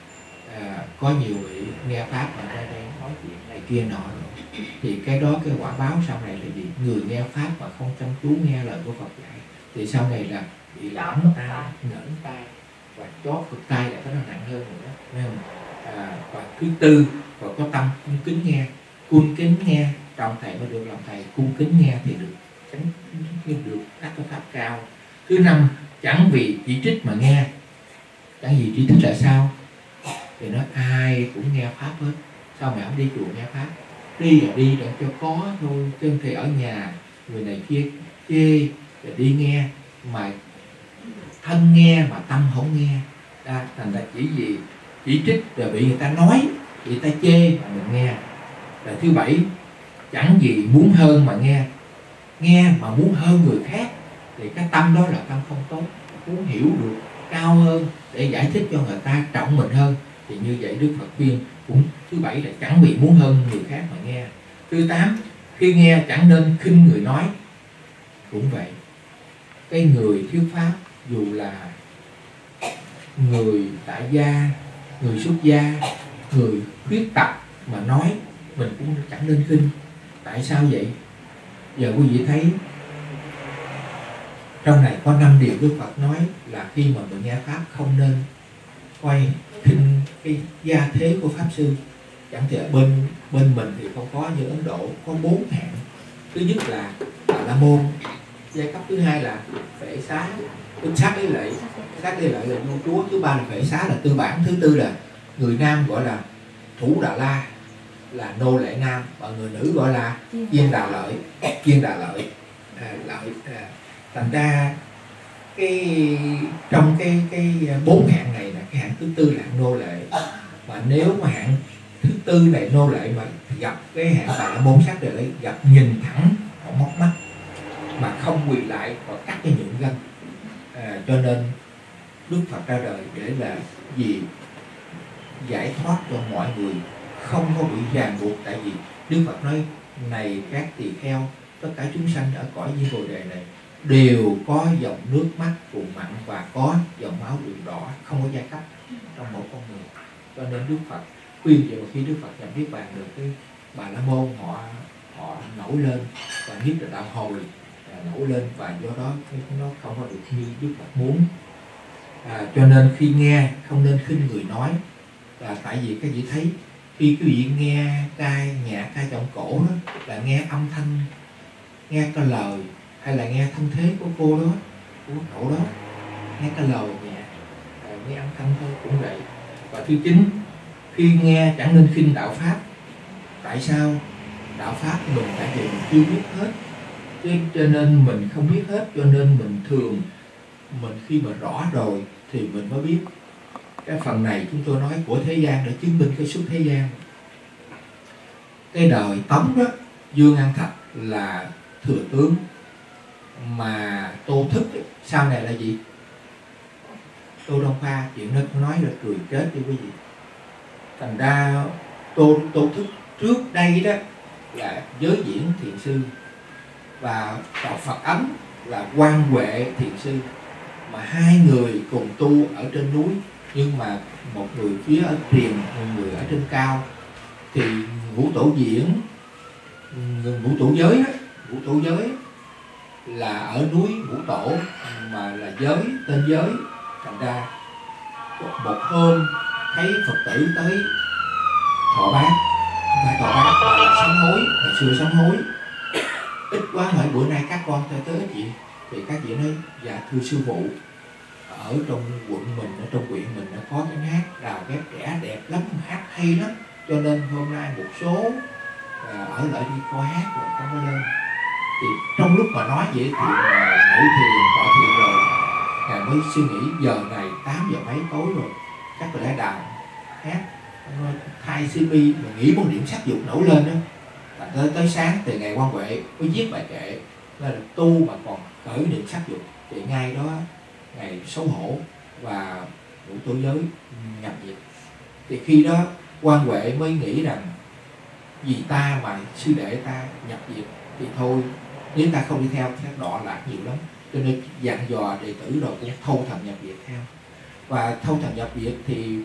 Có nhiều vị nghe pháp mà ra đây nói chuyện này kia nọ rồi, thì cái đó cái quả báo sau này là gì? Người nghe pháp mà không chăm chú nghe lời của Phật dạy thì sau này là bị lãng tai, ngỡn tai và chót cực tai lại nó nặng hơn nữa, thấy không? Và thứ tư còn có tâm cung kính nghe, cung kính nghe trọng thầy mới được lòng thầy, cung kính nghe thì được các cái pháp cao. Thứ năm chẳng vì chỉ trích mà nghe, chẳng vì chỉ trích là sao? Thì nói ai cũng nghe pháp hết, sao mày không đi chùa nghe pháp? Đi là đi để cho có thôi, chứ thì ở nhà người này kia chê rồi đi nghe, mà thân nghe mà tâm không nghe. Thành ra chỉ trích rồi bị người ta nói, bị người ta chê mà mình nghe. Là thứ bảy chẳng gì muốn hơn mà nghe mà muốn hơn người khác, thì cái tâm đó là tâm không tốt, muốn hiểu được cao hơn để giải thích cho người ta trọng mình hơn. Thì như vậy Đức Phật khuyên cũng thứ bảy là chẳng bị muốn hơn người khác mà nghe. Thứ tám khi nghe chẳng nên khinh người nói, cũng vậy. Cái người thuyết pháp dù là người tại gia, người xuất gia, người khuyết tật mà nói mình cũng chẳng nên khinh. Tại sao vậy? Giờ quý vị thấy trong này có 5 điều Đức Phật nói là khi mà mình nghe pháp không nên quay khinh cái gia thế của pháp sư. Chẳng thể bên mình thì không có, như Ấn Độ có 4 hạng. Thứ nhất là Bà La Môn, giai cấp thứ hai là Phệ Xá, sát đế lệ là vua chúa, thứ ba là Phệ Xá là tư bản, thứ tư là người nam gọi là Thủ Đà La là nô lệ nam, và người nữ gọi là Chiên Đà Lợi. Thành ra trong cái 4 hạng này là cái hạng thứ tư là hạng nô lệ. Mà nếu mà hạng thứ tư này nô lệ mà gặp cái hạng Bà La Môn sát đế lệ, gặp nhìn thẳng họ móc mắt mà không quỳ lại và cắt cái nhượng gân. Cho nên Đức Phật ra đời để là gì? Giải thoát cho mọi người không có bị ràng buộc. Tại vì Đức Phật nói này các tỳ kheo, tất cả chúng sanh ở cõi Di Bồ Đề này đều có dòng nước mắt cùng mặn và có dòng máu đường đỏ, không có giai cấp trong một con người. Cho nên Đức Phật khuyên vậy, mà khi Đức Phật nhập niết bàn được cái Bà La Môn họ nổi lên và nhất là đạo hồi nổi lên, và do đó nó không có được như Đức Phật muốn. Cho nên khi nghe không nên khinh người nói. Là tại vì các vị thấy khi quý vị nghe nhạc ca giọng cổ đó, là nghe âm thanh, nghe cái lời hay là nghe thanh thế của cô đó, của cậu đó, nghe cái lời nhạc, nghe âm thanh thôi cũng vậy. Và thứ 9, khi nghe chẳng nên khinh đạo pháp. Tại sao? Đạo pháp mình tại vì mình chưa biết hết, cho nên mình không biết hết, cho nên mình khi mà rõ rồi thì mình mới biết. Cái phần này chúng tôi nói của thế gian để chứng minh cái xuất thế gian. Cái đời Tống đó, Dương An Thạch là thừa tướng, mà Tô Thức sau này là gì? Tô Đông Pha, chuyện đó nói là cười chết đi quý vị. Thành ra Tô Thức trước đây đó là giới diễn thiền sư, và đạo Phật Ấn là Quan Huệ thiền sư, mà hai người cùng tu ở trên núi Nhưng mà một người phía ở triền, một người ở trên cao, thì ngũ tổ diễn, ngũ tổ giới đó, ngũ tổ giới là ở núi Ngũ Tổ mà là giới, tên giới. Thành ra một hôm thấy Phật tử tới thọ bát, không phải thọ bát mà là sám hối, ngày xưa sám hối. Ít quá hỏi bữa nay các con tới ít gì? Thì các vị nói dạ thưa sư phụ, ở trong quận mình, ở trong huyện mình nó có cái hát đào ghép trẻ đẹp lắm, hát hay lắm, cho nên hôm nay một số ở lại đi coi hát rồi không có lên. Thì trong lúc mà nói vậy thì ngủ thiền, tọa thiền rồi, ngài mới suy nghĩ giờ này 8 giờ mấy tối rồi, chắc là lẽ đào hát thay CP mà nghĩ một điểm sắc dục nổi lên đó. Tới sáng từ ngày Quan Huệ mới viết bài kệ là tu mà còn khởi niệm sắc dục, thì ngay đó ngày xấu hổ và ngũ tổ giới nhập diệt. Thì khi đó Quan Huệ mới nghĩ rằng vì ta mà sư đệ ta nhập diệt thì thôi, nếu ta không đi theo các đọa lạc nhiều lắm, cho nên dặn dò đệ tử rồi cũng thâu thần nhập diệt theo. Và thâu thần nhập diệt thì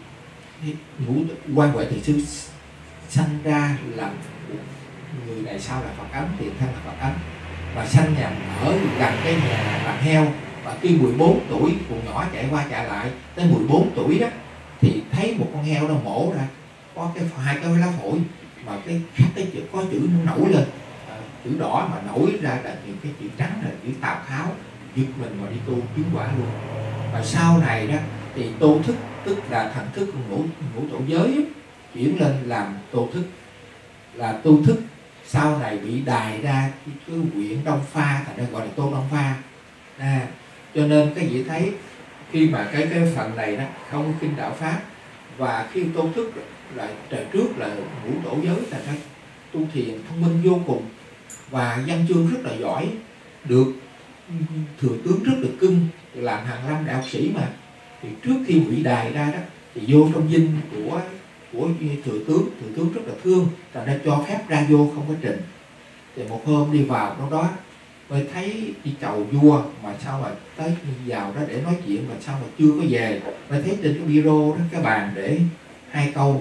Quan Huệ thì sư sanh ra là người này sau là Phật ấm, tiền thân là Phật ấm, và sanh nhà ở gần cái nhà làm heo. Và khi 14 tuổi, con nhỏ chạy qua chạy lại, tới 14 tuổi đó thì thấy một con heo nó mổ ra có cái 2 cái lá phổi, mà cái chữ có chữ nó nổi lên, chữ đỏ mà nổi ra là những cái chữ trắng là chữ Tào Tháo. Giật mình mà đi tu chứng quả luôn. Và sau này đó thì tô thức, tức là thần thức ngũ tổ giới chuyển lên làm tô thức, là tu thức sau này bị đài ra cái huyện Đông Pha, thành ra gọi là Tô Đông Pha. Cho nên cái vị thấy khi mà cái phần này đó không có kinh đạo pháp, và khi tô thức lại trời trước là ngũ tổ giới, thành ra tu thiền thông minh vô cùng và văn chương rất là giỏi, được thừa tướng rất là cưng, làm Hàn Lâm đại học sĩ mà. Thì trước khi bị đài ra đó thì vô trong dinh của thừa tướng rất là thương, thành ra cho phép ra vô không có trình. Thì một hôm đi vào trong đó mới thấy đi chầu vua, mà sao mà tới vào đó để nói chuyện mà sao mà chưa có về, mới thấy trên cái biro đó, cái bàn để 2 câu: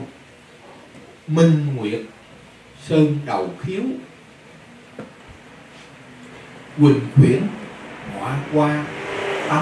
Minh Nguyệt sơn đầu khiếu, Quỳnh khuyển ngọa qua tâm.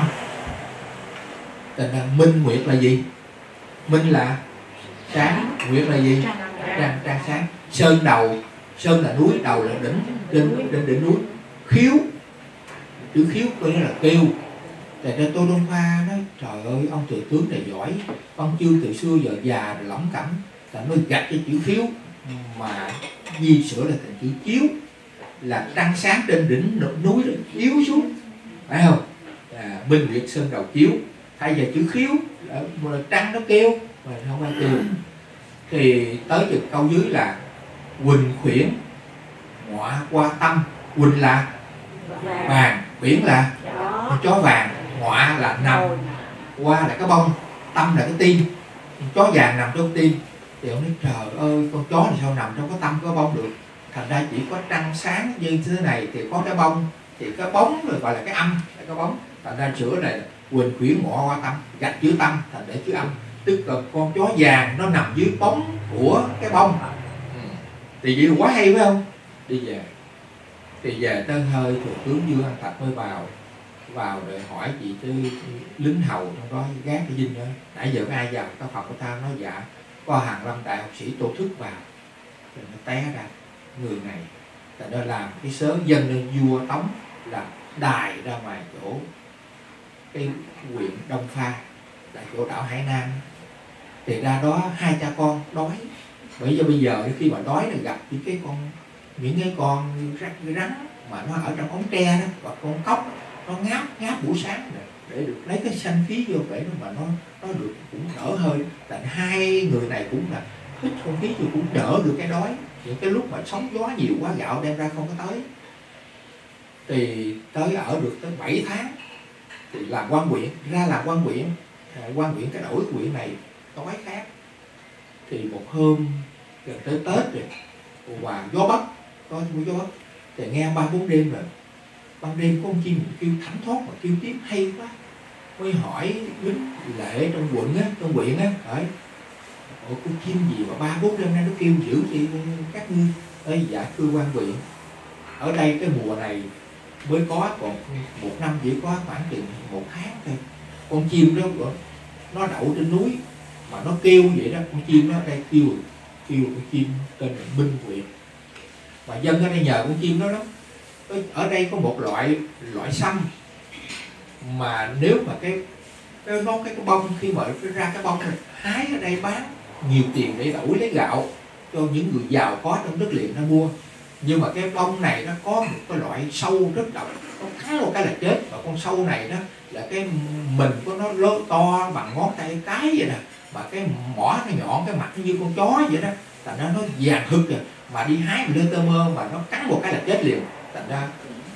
Thành ra Minh Nguyệt là gì? Minh là sáng, Nguyệt là gì? Trăng sáng. Sơn đầu, sơn là núi, đầu là đỉnh, trên đỉnh núi. Khiếu, chữ khiếu có nghĩa là kêu. Tại ra Tô Đông Pha nói trời ơi, ông thừa tướng này giỏi, ông chưa từ xưa giờ già rồi lỏng cẩm, ta mới gạch cái chữ khiếu mà di sửa là thành chữ chiếu, là trăng sáng trên đỉnh núi rồi chiếu xuống, phải không? Minh Nguyệt sơn đầu chiếu, thay vì chữ khiếu là trăng nó kêu mà không phải kêu. Thì tới chừng câu dưới là Quỳnh khuyển ngọa qua tâm. Quỳnh là vàng, khuyển là chó vàng, ngọa là nằm, qua là cái bông, tâm là cái tim, chó vàng nằm trong tim. Thì ông nói trời ơi, con chó này sao nằm trong cái tâm có bông được? Thành ra chỉ có trăng sáng như thế này thì có cái bông, thì cái bóng rồi gọi là cái âm, là cái bóng. Thành ra sửa này Quỳnh khuyển ngọa qua tâm, gạch chữ tâm thành để chữ âm, tức là con chó vàng nó nằm dưới bóng của cái bông. Thì vậy quá hay phải không? Đi về thì về tới hơi thừa tướng Dương An Thạch mới vào để hỏi chị tư lính hầu trong đó gác cái dinh đó, nãy giờ có ai vào các Phật của ta? Nói dạ có Hàn Lâm đại học sĩ Tô Thức vào. Rồi nó té ra người này là nó làm cái sớ dân lên vua Tống, là đài ra ngoài chỗ cái huyện Đông Pha, là chỗ đảo Hải Nam. Thì ra đó 2 cha con đói, bởi vì bây giờ khi mà đói là gặp những cái con rắn mà nó ở trong ống tre đó, và con cóc nó ngáp buổi sáng để được lấy cái sanh khí vô vậy mà nó được cũng đỡ hơi. Tại 2 người này cũng là hít không khí thì cũng đỡ được cái đói. Những cái lúc mà sóng gió nhiều quá gạo đem ra không có tới, thì tới ở được tới 7 tháng thì làm quan huyện, ra làm quan huyện. Quan huyện cái đổi huyện này đói khát. Thì một hôm gần tới Tết rồi, và gió bắc, có gió bắc, thì nghe 3-4 đêm rồi, ban đêm có con chim kêu thảnh thót mà kêu tiếng hay quá. mới hỏi Bính Lệ trong quận á, trong huyện á, hỏi ủa con chim gì mà 3-4 đêm nay nó kêu dữ vậy các ngươi? Ê, dạ thưa quan huyện, ở đây cái mùa này mới có, còn một năm chỉ có khoảng chừng 1 tháng thôi. Con chim đó nó đậu trên núi mà nó kêu vậy đó, con chim nó ở đây kêu con chim tên là Minh Nguyệt. Mà dân ở đây nhờ con chim đó lắm. Ở đây có một loại sâm mà nếu mà cái bông, khi mà ra cái bông này hái ở đây bán nhiều tiền để đổi lấy gạo cho những người giàu có trong đất liền nó mua. Nhưng mà cái bông này nó có một cái loại sâu rất độc, nó cắn một cái là chết. Và con sâu này đó là cái mình của nó lớn to bằng ngón tay cái vậy nè, mà cái mỏ nó nhọn, cái mặt nó như con chó vậy đó, thành ra nó vàng hực rồi. Mà đi hái mình lên tơ mơ mà nó cắn một cái là chết liền. Thành ra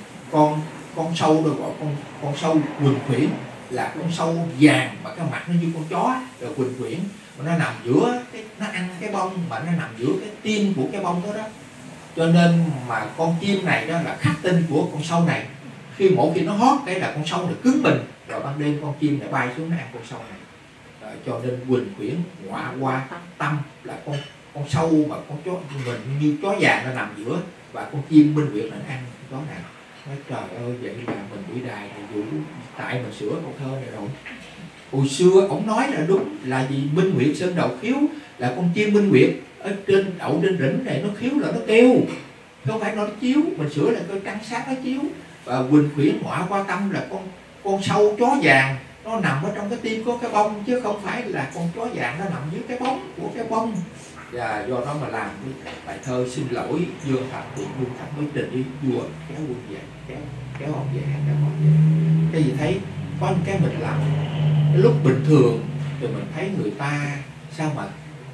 con sâu được gọi con sâu Quỳnh Khuyển là con sâu vàng mà cái mặt nó như con chó. Rồi Quỳnh Khuyển mà nó nằm giữa nó ăn cái bông mà nó nằm giữa cái tim của cái bông đó đó. Cho nên mà con chim này đó là khắc tinh của con sâu này. Mỗi khi nó hót cái là con sâu này cứng mình, rồi ban đêm con chim lại bay xuống nó ăn con sâu này. Cho nên Quỳnh Khuyển ngọa qua tâm là con sâu mà con chó mình như chó già nó nằm giữa, và con chim Minh Nguyệt là nó ăn con chó này. Nói trời ơi, vậy là mình bị đài thì vụ tại mình sửa câu thơ này rồi. Hồi xưa ổng nói là đúng là gì Minh Nguyệt Sơn Đầu Khiếu, là con chim Minh Nguyệt ở trên đậu trên đỉnh này nó khiếu là nó kêu, không phải nó chiếu. Mình sửa là coi trăng sáng nó chiếu. Và Quỳnh Khuyển ngọa qua tâm là con sâu chó vàng, nó nằm ở trong cái tim của cái bông, chứ không phải là con chó vàng nó nằm dưới cái bóng của cái bông. Và do đó mà làm cái bài thơ xin lỗi Dương Thành thì Dương Thành mới trình đi vua kéo quân về, kéo ông về, kéo ông về. Cái gì thấy có những cái mình làm cái lúc bình thường thì mình thấy người ta sao mà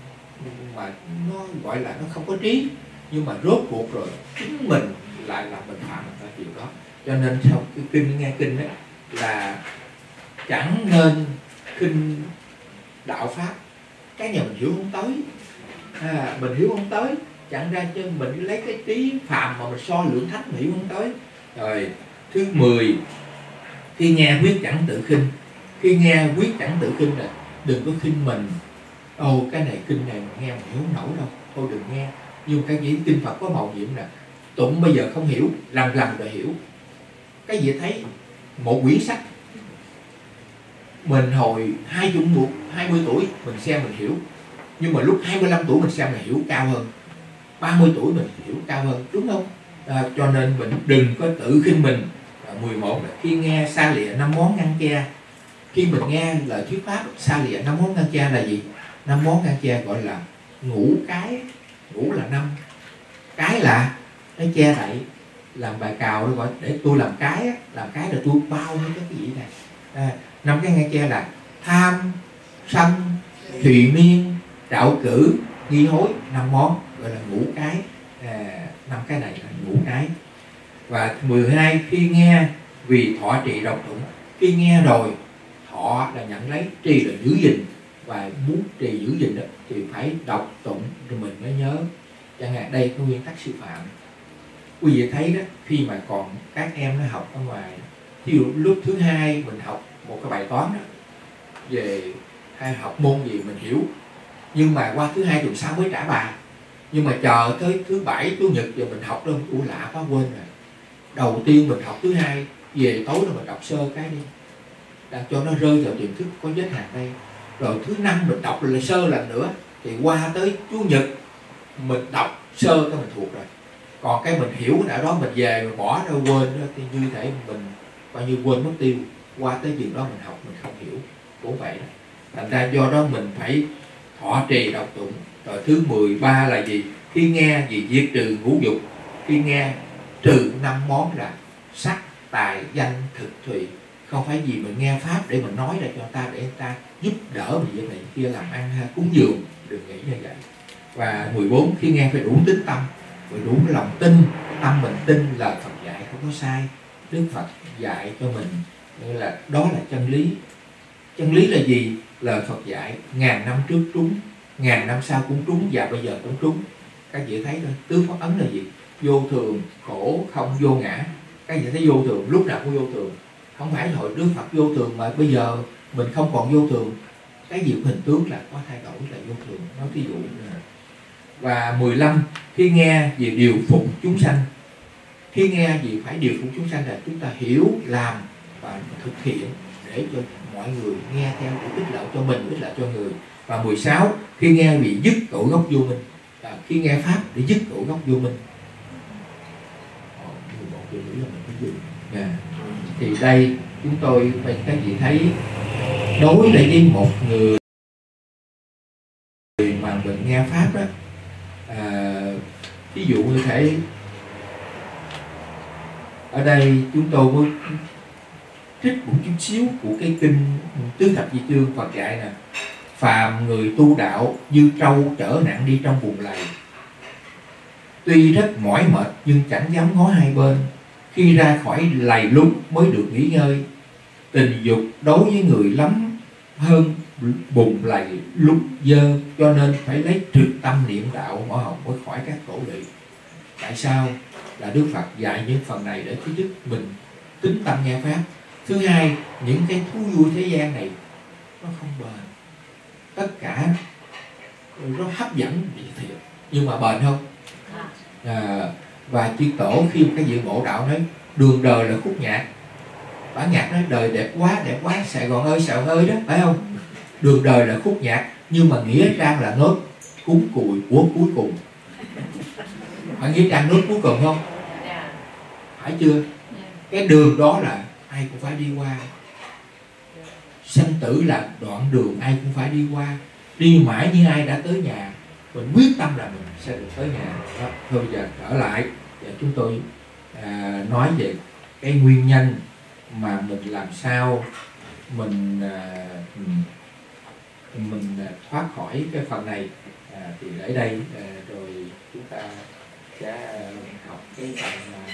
nó gọi là nó không có trí, nhưng mà rốt cuộc rồi chính mình lại là mình phạm cái điều đó. Cho nên sau cái kinh nghe kinh ấy là chẳng nên khinh đạo pháp. Cái nhà mình hiểu không tới, mình hiểu không tới, chẳng ra cho mình lấy cái trí phàm mà mình so lượng thánh hiểu không tới. Rồi thứ 10, khi nghe quyết chẳng tự khinh. Khi nghe quyết chẳng tự khinh là đừng có khinh mình. Cái này kinh này mình nghe mình hiểu không nổi đâu, thôi đừng nghe. Nhưng cái gì kinh Phật có màu nhiệm là tụng bây giờ không hiểu, lần rồi hiểu. Cái gì thấy một quyển sách mình hồi 20 tuổi mình xem mình hiểu, nhưng mà lúc 25 tuổi mình xem mình hiểu cao hơn, 30 tuổi mình hiểu cao hơn, đúng không? Cho nên mình đừng có tự khinh mình. 11 là khi nghe xa lìa 5 món ngăn che. Khi mình nghe lời thuyết pháp xa lìa 5 món ngăn che là gì? 5 món ngăn che gọi là ngũ cái. Ngũ là 5, cái là nó che đậy, làm bài cào gọi để tôi làm cái là tôi bao hết cái gì này. 5 cái ngăn che là tham, sân, thùy miên, trạo cử, nghi hối. 5 món gọi là ngũ cái. 5 cái này là ngũ cái. Và 12, khi nghe vì thọ trì độc tụng. Khi nghe rồi thọ là nhận lấy, trì là giữ gìn, và muốn trì giữ gìn đó thì phải đọc tụng rồi mình mới nhớ. Chẳng hạn đây có nguyên tắc sư phạm. Quý vị thấy đó, khi mà còn các em nó học ở ngoài, ví dụ lúc thứ 2 mình học một cái bài toán đó về hay học môn gì mình hiểu, nhưng mà qua thứ 2 tuần sau mới trả bài. Nhưng mà chờ tới thứ 7 chủ nhật giờ mình học đâu, lạ quá quên rồi. Đầu tiên mình học thứ 2 về tối rồi mình đọc sơ cái đi, đang cho nó rơi vào tiềm thức có vết hàn đây. Rồi thứ 5 mình đọc lại sơ lần nữa, thì qua tới chủ nhật mình đọc sơ cái mình thuộc rồi. Còn cái mình hiểu đã đó mình về mình bỏ đâu quên đó, thì như thể mình coi như quên mất tiêu. Qua tới chuyện đó mình học mình không hiểu cũng vậy đó. Thành ra do đó mình phải thọ trì đọc tụng. Rồi thứ 13 là gì? Khi nghe gì diệt trừ ngũ dục. Khi nghe trừ 5 món là sắc, tài, danh, thực, thùy. Không phải gì mình nghe pháp để mình nói ra cho người ta, để người ta giúp đỡ mình việc này kia làm ăn ha, cúng dường, đừng nghĩ như vậy. Và 14, khi nghe phải đủ tín tâm, phải đủ lòng tin, tâm mình tin lời Phật dạy không có sai. Đức Phật dạy cho mình như là đó là chân lý. Chân lý là gì? Lời Phật dạy 1000 năm trước trúng, 1000 năm sau cũng trúng, và bây giờ cũng trúng. Các vị thấy thôi, tứ pháp ấn là gì? Vô thường, khổ, không, vô ngã. Các vị thấy vô thường, lúc nào cũng vô thường. Không phải hồi Đức Phật vô thường mà bây giờ mình không còn vô thường. Cái gì hình tướng là có thay đổi, là vô thường. Nói ví dụ. Và 15, khi nghe về điều phục chúng sanh. Khi nghe gì phải điều phục chúng sanh là chúng ta hiểu, làm và thực hiện để cho mọi người nghe theo, để ích lợi cho mình, ích lợi cho người. Và 16, khi nghe vì dứt cội gốc vô minh. Khi nghe pháp để dứt cội gốc vô minh. 11 điều nữa là mình phải dùng. Thì đây chúng tôi các vị thấy đối với một người mà mình nghe pháp đó, ví dụ như thế, ở đây chúng tôi mới trích một chút xíu của cái kinh Tứ Thập Di Chương. Phật dạy nè: phàm người tu đạo như trâu chở nặng đi trong bùn lầy, tuy rất mỏi mệt nhưng chẳng dám ngó hai bên. Khi ra khỏi lầy lút mới được nghỉ ngơi. Tình dục đối với người lắm hơn bùn lầy lúc dơ, cho nên phải lấy trực tâm niệm đạo mở hồng mới khỏi các khổ lụy. Tại sao? Là Đức Phật dạy những phần này để thứ nhất mình tính tâm nghe pháp, thứ hai những cái thú vui thế gian này nó không bền, tất cả nó hấp dẫn thiệt nhưng mà bền không? Và chư tổ khi cái vị ngộ đạo nói đường đời là khúc nhạc. Bản nhạc nói đời đẹp quá, Sài Gòn ơi đó, phải không? Đường đời là khúc nhạc, nhưng mà nghĩa trang là nốt cúng cùi của cuối cùng. Phải nghĩa trang nốt cuối cùng không? Phải chưa? Cái đường đó là ai cũng phải đi qua. Sanh tử là đoạn đường ai cũng phải đi qua. Đi mãi như ai đã tới nhà. Mình quyết tâm là mình sẽ được tới nhà đó. Thôi bây giờ trở lại và chúng tôi nói về cái nguyên nhân mà mình làm sao mình thoát khỏi cái phần này. Thì ở đây rồi chúng ta sẽ học cái phần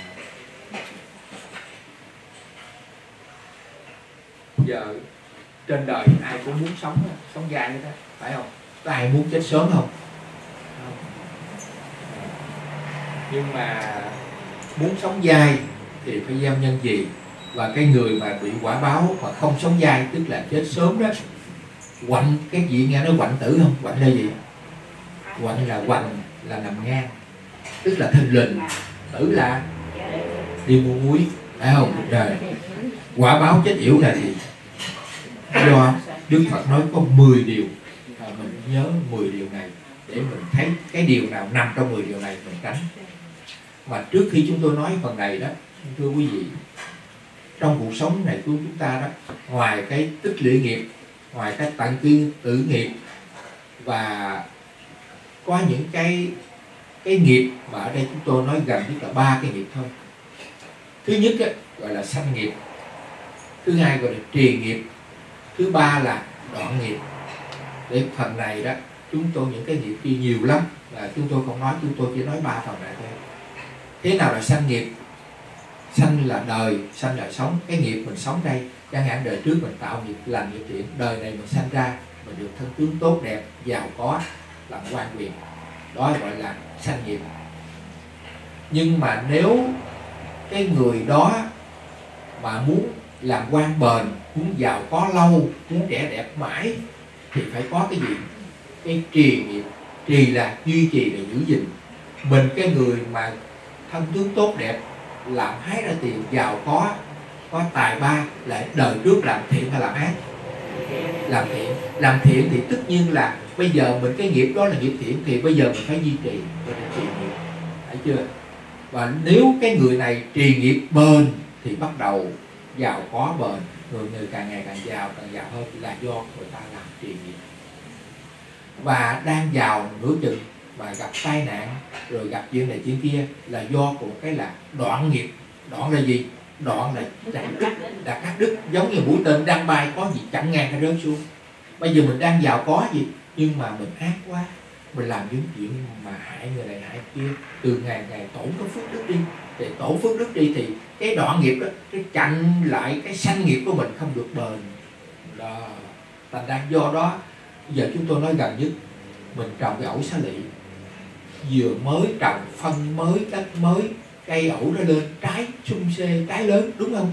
giờ trên đời ai cũng muốn sống dai đó, phải không? Có ai muốn chết sớm không? Nhưng mà muốn sống dai thì phải gieo nhân gì? Và cái người mà bị quả báo mà không sống dai, tức là chết sớm đó, quạnh, cái gì nghe nói quạnh tử không? Quạnh là gì? Quạnh là nằm ngang, tức là thình lình. Tử là đi mua muối, phải không? Rồi quả báo chết yểu là gì? Do Đức Phật nói có 10 điều, mình nhớ 10 điều này để mình thấy cái điều nào nằm trong 10 điều này mình tránh. Mà trước khi chúng tôi nói phần này đó, thưa quý vị, trong cuộc sống này của chúng ta đó, ngoài cái tích lũy nghiệp, ngoài cái tận tự nghiệp, và có những cái nghiệp mà ở đây chúng tôi nói gần nhất là 3 cái nghiệp thôi. Thứ nhất á, gọi là sanh nghiệp, thứ hai gọi là trì nghiệp, thứ ba là đoạn nghiệp. Để phần này đó chúng tôi những cái nghiệp kia nhiều lắm, và chúng tôi không nói, chúng tôi chỉ nói 3 phần này thôi. Thế nào là sanh nghiệp? Sanh là đời, sanh là sống. Cái nghiệp mình sống đây, chẳng hạn đời trước mình tạo nghiệp lành nghiệp thiện, đời này mình sanh ra mình được thân tướng tốt đẹp, giàu có, làm quan quyền, đó gọi là sanh nghiệp. Nhưng mà nếu cái người đó mà muốn làm quan bền, muốn giàu có lâu, muốn trẻ đẹp mãi, thì phải có cái gì? Cái trì nghiệp. Trì là duy trì, là giữ gìn. Mình cái người mà thân tướng tốt đẹp, làm hái ra tiền, giàu có tài ba, là đời trước làm thiện hay làm ác? Làm thiện. Làm thiện thì tất nhiên là bây giờ mình cái nghiệp đó là nghiệp thiện, thì bây giờ mình phải duy trì, mình phải trì nghiệp, thấy chưa? Và nếu cái người này trì nghiệp bền thì bắt đầu giàu có bền, người càng ngày càng giàu hơn, là do người ta làm trì nghiệp. Và đang giàu nửa chừng mà gặp tai nạn, rồi gặp chuyện này chuyện kia, là do một cái là đoạn nghiệp. Đoạn là gì? Đoạn là đã cắt đứt, giống như mũi tên đang bay, có gì chặn ngang cái rớt xuống. Bây giờ mình đang giàu có gì, nhưng mà mình ác quá, mình làm những chuyện mà hại người này hại kia, từ ngày tổn có phước đức đi, thì tổ phước đức đi, thì cái đoạn nghiệp đó cái chặn lại cái sanh nghiệp của mình không được bền đó. Thành ra do đó giờ chúng tôi nói gần nhất, mình trồng cái ổi xá lị, vừa mới trồng, phân mới, đất mới, cây ổi nó lên, trái sum xê, trái lớn, đúng không?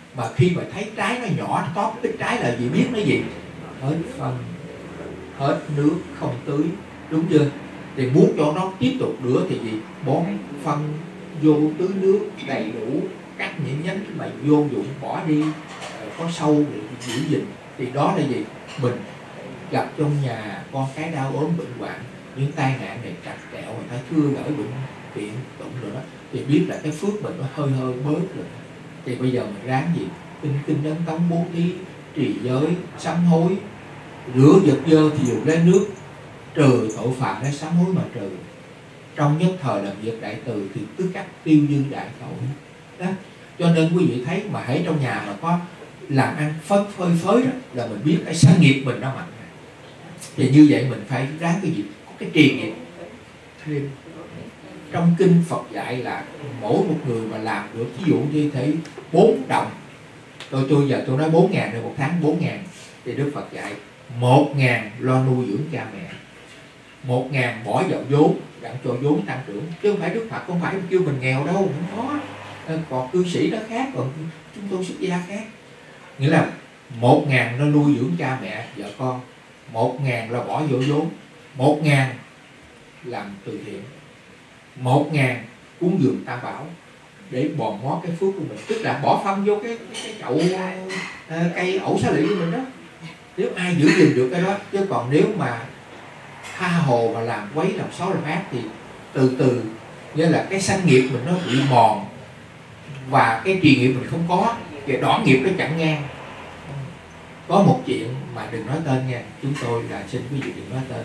Mà khi mà thấy trái nó nhỏ có ít trái là gì biết nó gì? Hết phân, hết nước, không tưới, đúng chưa? Thì muốn cho nó tiếp tục nữa thì gì? Bón phân vô, tưới nước đầy đủ, cắt những nhánh mà vô dụng bỏ đi, có sâu để giữ gìn. Thì đó là gì? Mình gặp trong nhà con cái đau ốm bệnh hoạn, những tai nạn này trật trẹo, người ta thưa gửi bệnh viện tụng rồi đó, thì biết là cái phước mình nó hơi hơi bớt rồi. Thì bây giờ mình ráng gì? Kinh ấn tống bố thí, trì giới, sám hối, rửa vật dơ thì dùng lấy nước, trừ tội phạm lấy sám hối mà trừ. Trong nhất thời làm việc đại từ thì tức khắc tiêu dư đại tội đó. Cho nên quý vị thấy mà hãy trong nhà mà có làm ăn phơi phới đó là mình biết cái sanh nghiệp mình nó mạnh. Thì như vậy mình phải ráng cái gì? Có cái trì nghiệp thêm. Trong kinh Phật dạy là mỗi một người mà làm được ví dụ như thế 4 đồng, tôi giờ tôi nói 4.000 rồi, một tháng 4.000, thì Đức Phật dạy 1.000 lo nuôi dưỡng cha mẹ, 1.000 bỏ vào vốn đặng cho vốn tăng trưởng. Chứ không phải Đức Phật không phải kêu mình nghèo đâu, không có. Còn cư sĩ đó khác, còn chúng tôi xuất gia khác. Nghĩa là 1.000 nó nuôi dưỡng cha mẹ vợ con, 1.000 là bỏ vô vốn, 1.000 làm từ thiện, 1.000 cúng dường Tam Bảo để bòn mót cái phước của mình, tức là bỏ phân vô cái chậu cây ẩu xá lị của mình đó. Nếu ai giữ gìn được cái đó, chứ còn nếu mà tha hồ mà làm quấy, làm xấu, làm ác thì từ từ nghĩa là cái sanh nghiệp mình nó bị mòn và cái trì nghiệp mình không có, cái đỏ nghiệp nó chặn ngang. Có một chuyện mà đừng nói tên nha, chúng tôi là xin quý vị đừng nói tên.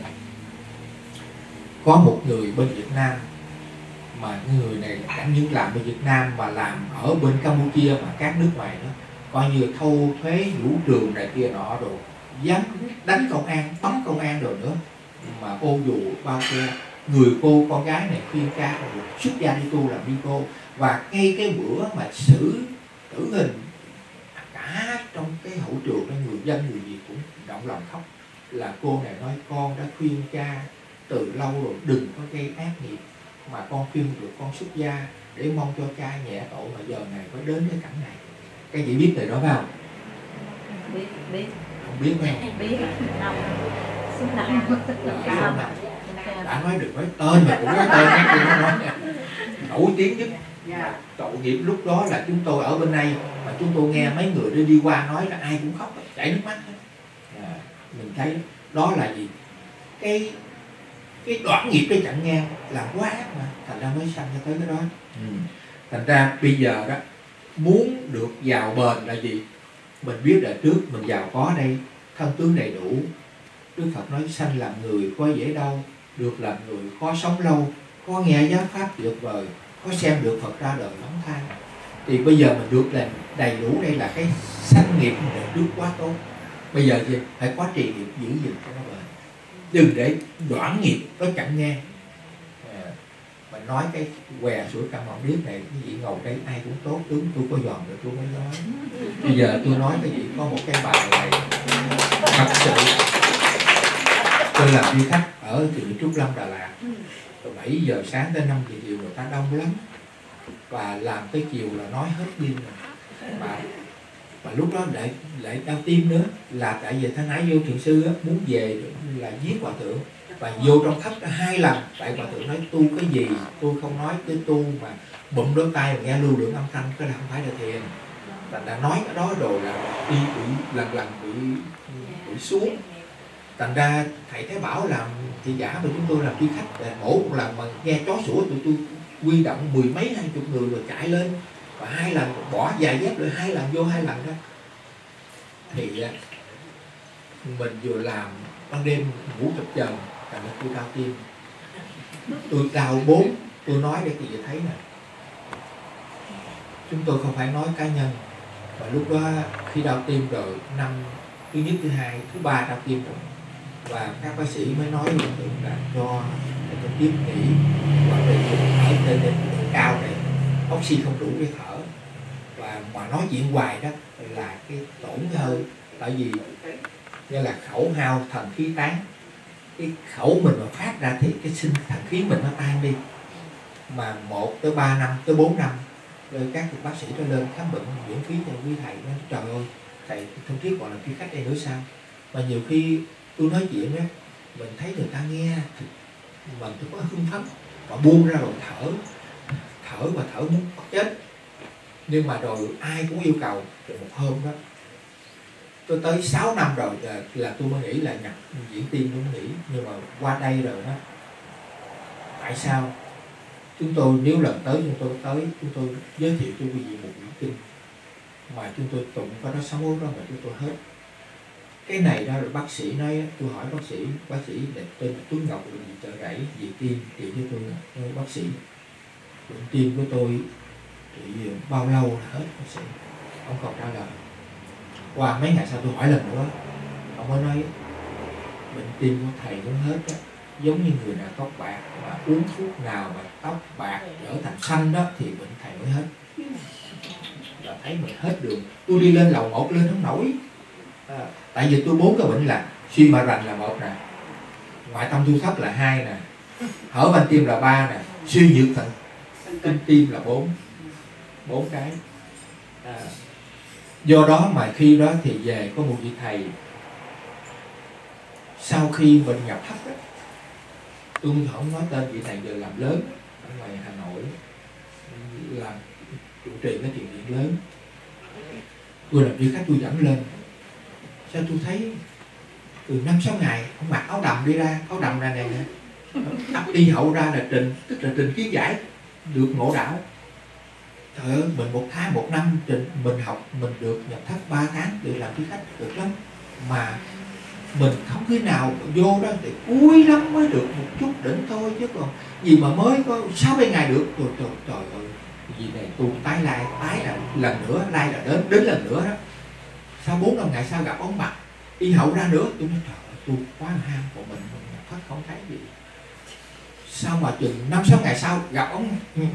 Có một người bên Việt Nam, mà người này chẳng những làm bên Việt Nam mà làm ở bên Campuchia mà các nước ngoài đó, coi như thâu thuế vũ trường này kia nọ rồi, dám đánh công an, bắn công an rồi nữa, mà ô dù bao che. Người cô con gái này khuyên ca xuất gia đi tu làm đi cô, và ngay cái bữa mà xử tử hình cả trong cái hậu trường đó, người dân người gì cũng động lòng khóc. Là cô này nói con đã khuyên cha từ lâu rồi đừng có gây ác nghiệp, mà con khuyên được con xuất gia để mong cho cha nhẹ tội, mà giờ này phải đến cái cảnh này. Cái gì biết người đó phải không? Biết. Không biết phải không? Biết. Đã nói được nói tên mà cũng nói tên cái nó nói nổi tiếng nhất. Tội nghiệp lúc đó là chúng tôi ở bên đây mà chúng tôi nghe mấy người đi qua nói là ai cũng khóc, chảy nước mắt. Mình thấy đó là gì? Cái đoạn nghiệp cái chặn ngang làm quá ác mà, thành ra mới sanh ra tới cái đó. Thành ra bây giờ đó muốn được giàu bền là gì? Mình biết là trước mình giàu có đây, thân tướng đầy đủ. Đức Phật nói sanh làm người có dễ đâu, được làm người khó sống lâu, có nghe giáo pháp tuyệt vời, có xem được Phật ra đời nóng than. Thì bây giờ mình được làm đầy đủ, đây là cái sanh nghiệp mình trước quá tốt. Bây giờ gì? Phải có trì nghiệp giữ gìn cho nó bền, đừng để đoạn nghiệp nó chặn ngang. Mình nói cái què sủi căm họng điếc này, cái gì ngồi đây ai cũng tốt tướng, tôi có giòn được tôi mới nói. Bây giờ tôi nói cái gì có một cái bài này thật sự. Tôi làm du khách ở từ Trúc Lâm Đà Lạt, từ 7 giờ sáng tới 5 giờ chiều người ta đông lắm, và làm tới chiều là nói hết pin rồi. Mà lúc đó lại đau tim nữa, là tại vì Thanh Ái Vô Thiền Sư á, muốn về là giết hòa thượng, và vô trong thất 2 lần. Tại hòa thượng nói tu cái gì tôi không nói tới tu, mà bụm đôi tay mà nghe lưu lượng âm thanh cái là không phải là thiền. Thành ra nói cái đó rồi là đi bị lần bị xuống. Thành ra thầy Thái Bảo làm thị giả và chúng tôi làm du khách, mỗi một lần mà nghe chó sủa tụi tôi quy động 10 mấy 20 người rồi chạy lên, và 2 lần bỏ giày dép rồi 2 lần vô 2 lần đó. Thì mình vừa làm ban đêm ngủ chập chờn, thành ra tôi đau tim, tôi đau 4. Tôi nói để chị thấy nè, chúng tôi không phải nói cá nhân. Và lúc đó khi đau tim rồi, năm thứ nhất, thứ hai, thứ ba đau tim rồi, và các bác sĩ mới nói là cho tôi tiếp nghỉ, hoặc là ở trên cao này oxy không đủ để thở, và mà nói chuyện hoài đó là cái tổn hơi. Tại vì như là khẩu hao thần khí tán, cái khẩu mình mà phát ra thì cái sinh thần khí mình nó tan đi. Mà 1 tới 3 năm tới 4 năm rồi các bác sĩ nó lên khám bệnh miễn phí cho quý thầy. Nói trời ơi, thầy thân thiết còn làm quý khách đây nữa sao? Mà nhiều khi tôi nói chuyện á, mình thấy người ta nghe thì mình tôi có hưng phấn, mà buông ra rồi thở và thở muốn chết. Nhưng mà rồi ai cũng yêu cầu. Rồi một hôm đó, tôi tới 6 năm rồi là tôi mới nghĩ là nhập diễn tim, tôi mới nghĩ. Nhưng mà qua đây rồi đó, tại sao chúng tôi nếu lần tới chúng tôi giới thiệu cho quý vị một quyển kinh mà chúng tôi tụng có đó 6 đó mà chúng tôi hết. Cái này đó là bác sĩ nói, tôi hỏi bác sĩ tên Tuấn Ngọc bệnh viện Chợ Rẫy về tim thì cho tôi nói bác sĩ bệnh tim của tôi thì bao lâu là hết bác sĩ? Ông còn trả lời. Qua mấy ngày sau tôi hỏi lần nữa, ông mới nói bệnh tim của thầy cũng hết á, giống như người nào tóc bạc mà uống thuốc nào mà tóc bạc trở thành xanh đó thì bệnh thầy mới hết. Là thấy mình hết đường. Tôi đi lên lầu 1 lên không nổi. Tại vì tôi 4 cái bệnh là suy mạ rành là 1 nè, ngoại tâm thu thấp là 2 nè, hở van tim là 3 nè, suy nhược thận tim là 4 cái. Do đó mà khi đó thì về có một vị thầy sau khi mình nhập thấp đó, tôi không nói tên vị thầy giờ làm lớn ở ngoài Hà Nội, làm trụ trì cái chuyện điện lớn. Tôi làm việc khách tôi dẫn lên, sao tôi thấy từ 5-6 ngày ông mặc áo đầm đi ra, áo đầm ra này nè, đắp y hậu ra là trình, tức là trình kiến giải được ngộ đạo. Trời ơi, mình 1 tháng 1 năm trình mình học, mình được nhập thất 3 tháng để làm quý khách được lắm, mà mình không khi nào vô đó thì cuối lắm mới được một chút đỉnh thôi, chứ còn gì mà mới có 6-7 ngày được. Trời ơi, gì này tôi tái là lần nữa, lai là đến lần nữa đó. Sau 4-5 ngày sau gặp ông mặt y hậu ra nữa, tôi nói trời ơi, tôi quá ham của mình thất không thấy gì. Sao mà chừng 5-6 ngày sau gặp ông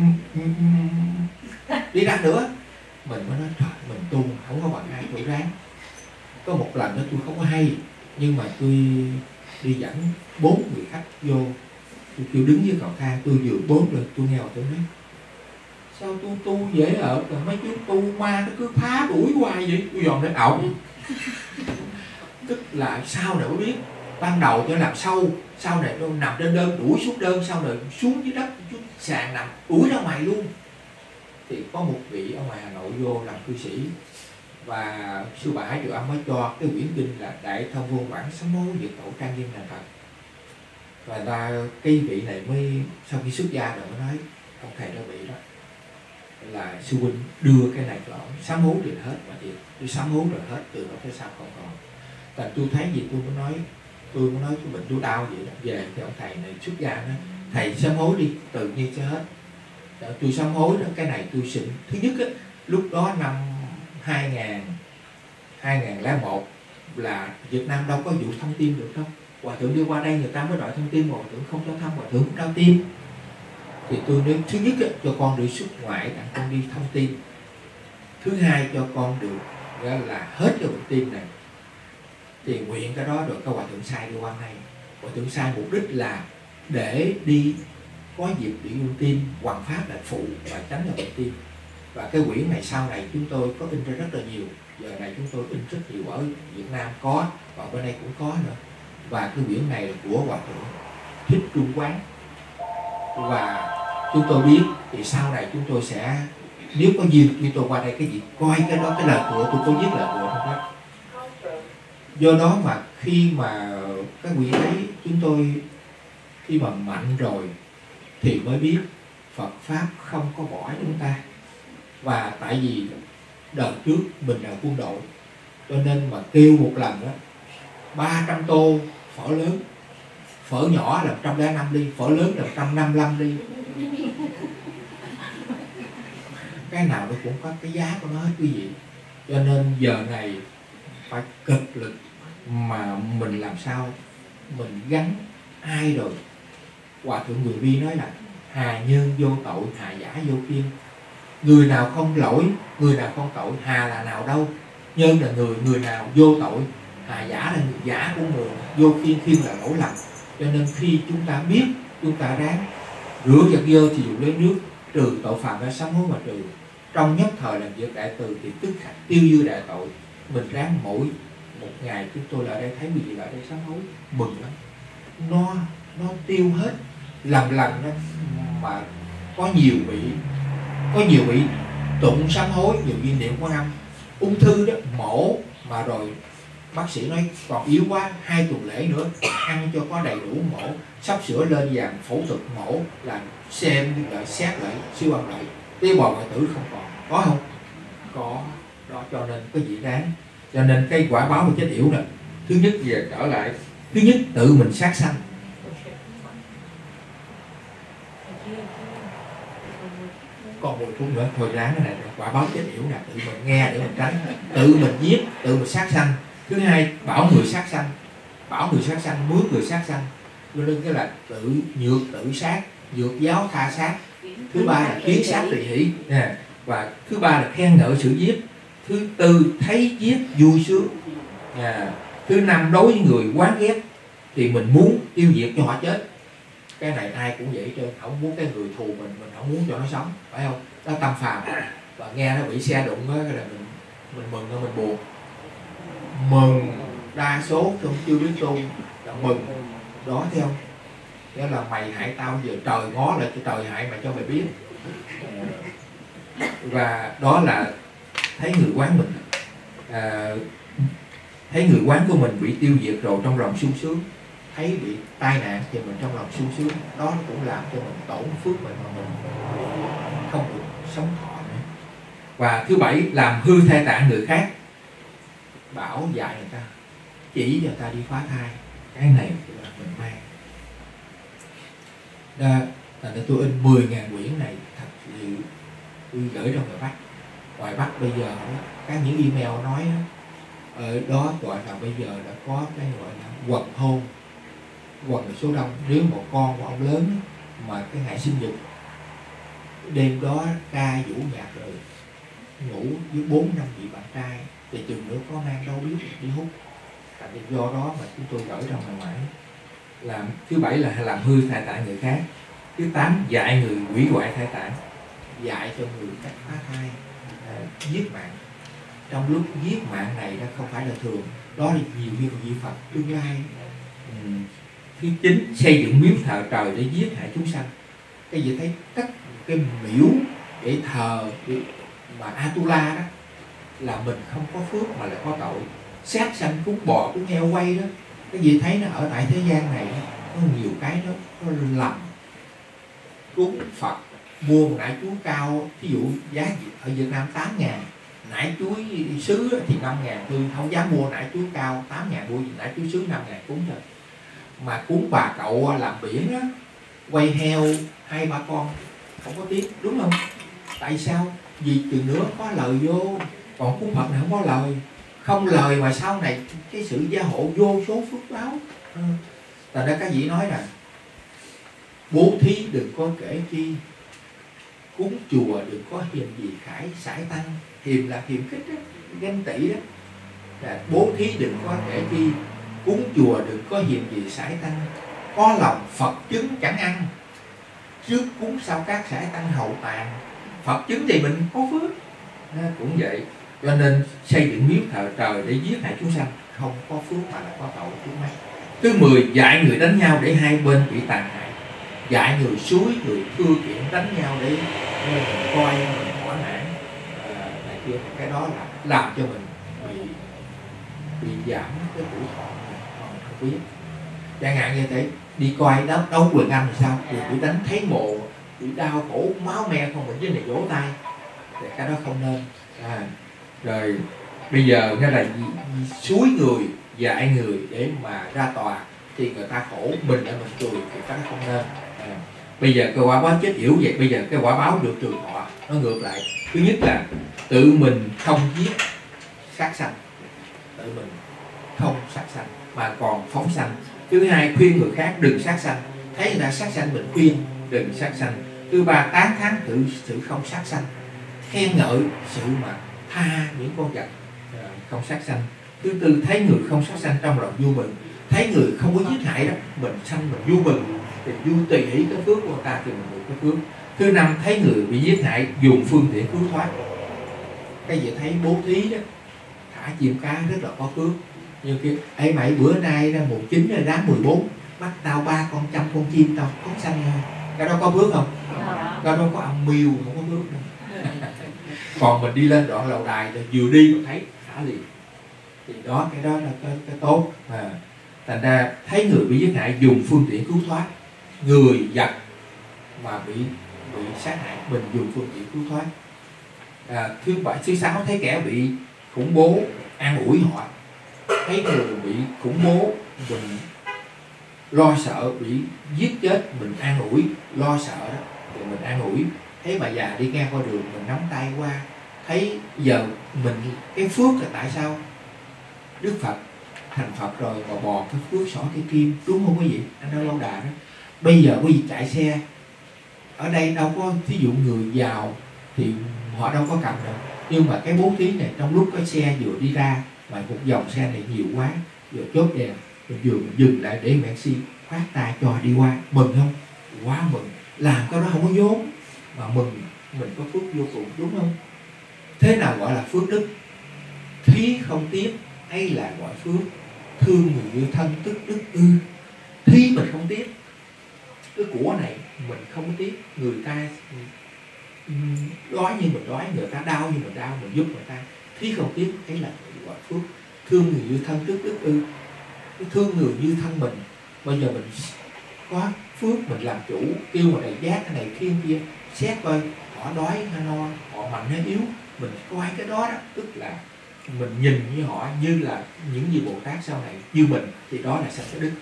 đi ra nữa, mình mới nói trời, mình tu không có bằng ai, tôi ráng. Có một lần đó tôi không có hay, nhưng mà tôi đi dẫn 4 người khách vô, tôi kêu đứng dưới cầu thang, tôi vừa 4 lần tôi nghe tôi nói sao tôi tu dễ ở, là mấy chú tu ma nó cứ phá đuổi hoài vậy. Tôi dòm đến ổng tức là sau này mới biết, ban đầu cho làm sâu, sau này nó nằm trên đơn đuổi xuống đơn, sau này xuống dưới đất chút sàn nằm đuổi ra ngoài luôn. Thì có một vị ở ngoài Hà Nội vô làm cư sĩ, và sư bà Hải Triệu Âm mới cho cái quyển kinh là Đại Thông Vô Bản Sám Hối Diệt Tổ Trang Nghiêm Thành Phật. Và ra cái vị này mới sau khi xuất gia rồi mới nói ông thầy đã bị đó, là sư huynh đưa cái này cho ông sám hối thì hết, mà thì tôi sám hối rồi hết, từ đó tới sau không còn. Tại tôi thấy gì tôi mới nói cái bệnh tôi đau vậy đó. Về thì ông thầy này xuất gia đó, thầy sám hối đi tự nhiên sẽ hết. Tôi sám hối đó, cái này tôi xin. Thứ nhất á, lúc đó năm 2001 là Việt Nam đâu có vụ thông tin được đâu. Hòa thượng đi qua đây người ta mới đòi thông tin, hòa thượng không cho thăm, hòa thượng cũng đau tim. Thì tôi nói thứ nhất á, cho con đi xuất ngoại tặng con đi thông tin. Thứ hai cho con được là hết cái bệnh tim này. Thì nguyện cái đó rồi các hòa thượng sai đi qua đây. Hòa thượng sai mục đích là để đi có dịp đi luôn tim, hoằng pháp là phụ và tránh là bệnh tim. Và cái quyển này sau này chúng tôi có in ra rất là nhiều. Giờ này chúng tôi in rất nhiều ở Việt Nam có, và bên đây cũng có nữa. Và cái quyển này là của hòa thượng Thích Trung Quán. Và chúng tôi biết thì sau này chúng tôi sẽ, nếu có duyên chúng tôi qua đây cái gì coi cái đó, cái lời của tôi có viết lời của không đó. Do đó mà khi mà cái quyển ấy chúng tôi khi mà mạnh rồi thì mới biết Phật Pháp không có bỏ chúng ta. Và tại vì đợt trước mình là quân đội, cho nên mà kêu một lần đó 300 tô phở lớn, phở nhỏ là 105 ly, phở lớn là 155 ly. Cái nào nó cũng có cái giá của nó hết quý vị. Cho nên giờ này phải cực lực mà mình làm sao mình gắn ai rồi. Hòa thượng Người Vi nói là hà nhân vô tội, hà giả vô kiên. Người nào không lỗi, người nào không tội, hà là nào đâu. Nhân là người nào vô tội, hà giả là người giả của người, vô kiên, kiên là lỗi lầm. Cho nên khi chúng ta biết, chúng ta ráng rửa giặt dơ thì dùng lấy nước, trừ tội phạm ra sám hối mà trừ. trong nhất thời làm việc đại từ thì tức khắc tiêu dư đại tội. Mình ráng mỗi một ngày chúng tôi lại đây thấy gì lại đây sám hối mừng lắm, nó tiêu hết lần đó, mà có nhiều vị tụng sám hối, nhiều vị niệm Quan Âm. Ung thư đó mổ mà rồi bác sĩ nói còn yếu quá, 2 tuần lễ nữa ăn cho có đầy đủ mổ, sắp sửa lên dàn phẫu thuật mổ là xem lại xét lại siêu âm lại tế bào hoại tử không còn, có không? Có đó, cho nên có gì đáng. Cho nên cái quả báo của chết yểu này, thứ nhất về trở lại, thứ nhất tự mình sát sanh. Còn 10 phút nữa thôi ráng cái này, quả báo chết yểu là tự mình nghe để mình tránh, tự mình giết, tự mình sát sanh. Thứ hai bảo người sát sanh, mướn người sát sanh. Cho nên cái là tự nhược tự sát, nhược giáo tha sát. Thứ ba là kiến sát tùy hỷ, và thứ ba là khen ngợi sự giết. Thứ tư thấy giết vui sướng. Thứ năm đối với người quá ghét thì mình muốn tiêu diệt cho họ chết. Cái này ai cũng vậy trơn, không muốn cái người thù mình không muốn cho nó sống, phải không? Đó tâm phàm. Và nghe nó bị xe đụng đó là mình mừng hay mình buồn? Mừng. Đa số không chưa biết tu là mừng đó, thấy không? Đó là mày hại tao, giờ trời ngó lại cho trời hại mày cho mày biết. Và đó là thấy người quán mình, thấy người quán của mình bị tiêu diệt rồi trong lòng sung sướng, thấy bị tai nạn thì mình trong lòng sung sướng. Đó cũng làm cho mình tổn phước mình mà mình không được sống thọ nữa. Và thứ bảy làm hư thai tạng người khác, bảo dạy người ta, chỉ cho ta đi phá thai. Cái này là mình mang. Thành ra tôi in 10.000 quyển này thật sự tôi gửi ra ngoài Bắc bây giờ các những email nói ở đó gọi là bây giờ đã có cái gọi là quần hôn, quần là số đông. Nếu một con của ông lớn mà cái ngày sinh nhật đêm đó ca vũ nhạc rồi ngủ với 4-5 vị bạn trai thì chừng nữa có mang đâu biết đi hút. Tại vì do đó mà chúng tôi gửi ra ngoài. Làm thứ bảy là làm hư thai tạng người khác. Thứ 8 dạy người hủy hoại thai tạng, dạy cho người cách phá thai, giết mạng. Trong lúc giết mạng này đó không phải là thường, đó là nhiều vị Phật tương lai. Thứ 9 xây dựng miếu thờ trời để giết hại chúng sanh. Cái gì thấy cất cái miếu để thờ mà Atula đó là mình không có phước mà lại có tội. Sát sanh cúng bò cúng heo quay đó, cái gì thấy nó ở tại thế gian này có nhiều cái nó lầm. Cúng Phật mua nải chuối cao, ví dụ giá ở Việt Nam 8.000, nải chuối sứ thì 5.000, tôi không dám mua nải chuối cao 8.000, mua nải chuối sứ 5.000 cúng rồi. Mà cúng bà cậu làm biển á, quay heo 2-3 con không có tiếc, đúng không? Tại sao? Vì chừng nữa có lời vô, còn cúng Phật này không có lời. Không lời mà sau này cái sự gia hộ vô số phước báo. Tại đó các vị nói là bố thí đừng có kể chi, cúng chùa đừng có hiềm gì khải sải tăng. Hiềm là hiềm khích đó, ganh tị đó. Là bố thí đừng có kể chi, cúng chùa đừng có hiềm gì sải tăng. Có lòng Phật chứng chẳng ăn, trước cúng sau các sải tăng hậu tàn. Phật chứng thì mình có phước. Cũng vậy. Cho nên xây dựng miếu thờ trời để giết hại chúng sanh, không có phước mà là có tội trước mắt. Thứ 10 dạy người đánh nhau để hai bên bị tàn hại. Dạy người suối, người thưa kiện đánh nhau để mình coi, mình thỏa mãn này kia. Cái đó là làm cho mình bị giảm cái tuổi thọ mình không biết. Chẳng hạn như thế, đi coi đấu quyền Anh thì sao? Thì bị đánh thấy mồ, bị đau khổ, máu me không, mình với này vỗ tay. Thì cái đó không nên. Rồi bây giờ nghe là suối người, dạy người để mà ra tòa thì người ta khổ, mình để mình cười thì cái đó không nên. Bây giờ cái quả báo chết yểu vậy, bây giờ cái quả báo được trừ thọ nó ngược lại. Thứ nhất là tự mình không giết sát sanh, tự mình không sát sanh mà còn phóng sanh. Thứ hai khuyên người khác đừng sát sanh, thấy người ta sát sanh mình khuyên đừng sát sanh. Thứ ba tán thán tự sự không sát sanh, khen ngợi sự mà tha những con vật không sát sanh. Thứ tư thấy người không sát sanh trong lòng vui mừng, thấy người không có giết hại đó mình sanh mình vui mừng thì vui tùy ý cái phước của người ta thì mình được cái phước. Thứ năm, thấy người bị giết hại dùng phương tiện cứu thoát. Cái gì thấy bố thí đó, thả chim cá rất là có phước. Như cái ấy mày bữa nay ra mùng 9 ra ráng 14 bắt tao 3 con trăm con chim tao phóng sanh nha. Cái đó có phước không? Cái đó có âm mưu, không có phước đâu. Còn mình đi lên đoạn lầu đài là vừa đi mà thấy thả liền, thì đó, cái đó là cái tốt. Thành ra thấy người bị giết hại dùng phương tiện cứu thoát. Người vật mà bị sát hại mình dùng phương tiện cứu thoát. Thứ sáu, thấy kẻ bị khủng bố an ủi họ. Thấy người bị khủng bố mình lo sợ bị giết chết, mình an ủi, lo sợ đó thì mình an ủi. Thấy bà già đi ngang qua đường mình nắm tay qua. Thấy giờ mình cái phước là tại sao Đức Phật thành Phật rồi mà bò cái phước xỏ cái kim, đúng không quý vị? Anh nói lâu đà đó. Bây giờ quý vị chạy xe ở đây đâu có, thí dụ người giàu thì họ đâu có cầm đâu, nhưng mà cái bố thí này trong lúc cái xe vừa đi ra mà một dòng xe này nhiều quá, vừa chốt đèn mình dừng lại để merci khoát tay cho đi qua, mừng không? Quá mừng. Làm cái đó không có vốn mà mừng, mình có phước vô cùng, đúng không? Thế nào gọi là phước đức? Thí không tiếc hay là gọi phước. Thương người như thân tức đức ư. Thí mình không tiếc, cái của này mình không có tiếc. Người ta đói như mình đói, người ta đau như mình đau, mình giúp người ta. Thí không tiếc ấy là gọi phước. Thương người như thân tức đức ư. Thương người như thân mình. Bây giờ mình có phước, mình làm chủ, kêu mà này giác cái này thiên kia, xét coi họ đói hay no, họ mạnh hay yếu, mình coi cái đó đó, tức là mình nhìn như họ như là những vị Bồ Tát sau này như mình, thì đó là sanh cái đức.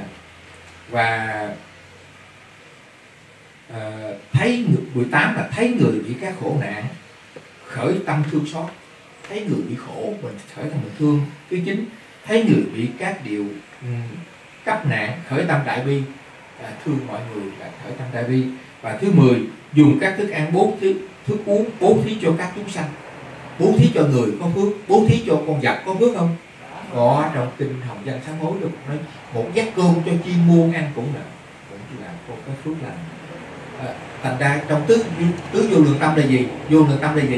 Thấy 18 là thấy người bị các khổ nạn khởi tâm thương xót. Thấy người bị khổ mình khởi tâm mình thương. Thứ 9, thấy người bị các điều cấp nạn khởi tâm đại bi, thương mọi người là khởi tâm đại bi. Và thứ 10, dùng các thức ăn thức uống bố thí cho các chúng sanh. Bố thí cho người có phước, bố thí cho con vật có phước không? Có, trong kinh Hồng Danh Sám Hối được nói một giác cơm cho chim muôn ăn cũng là một cái phước lành. Thành ra trong tứ vô lượng tâm là gì? Vô lượng tâm là gì?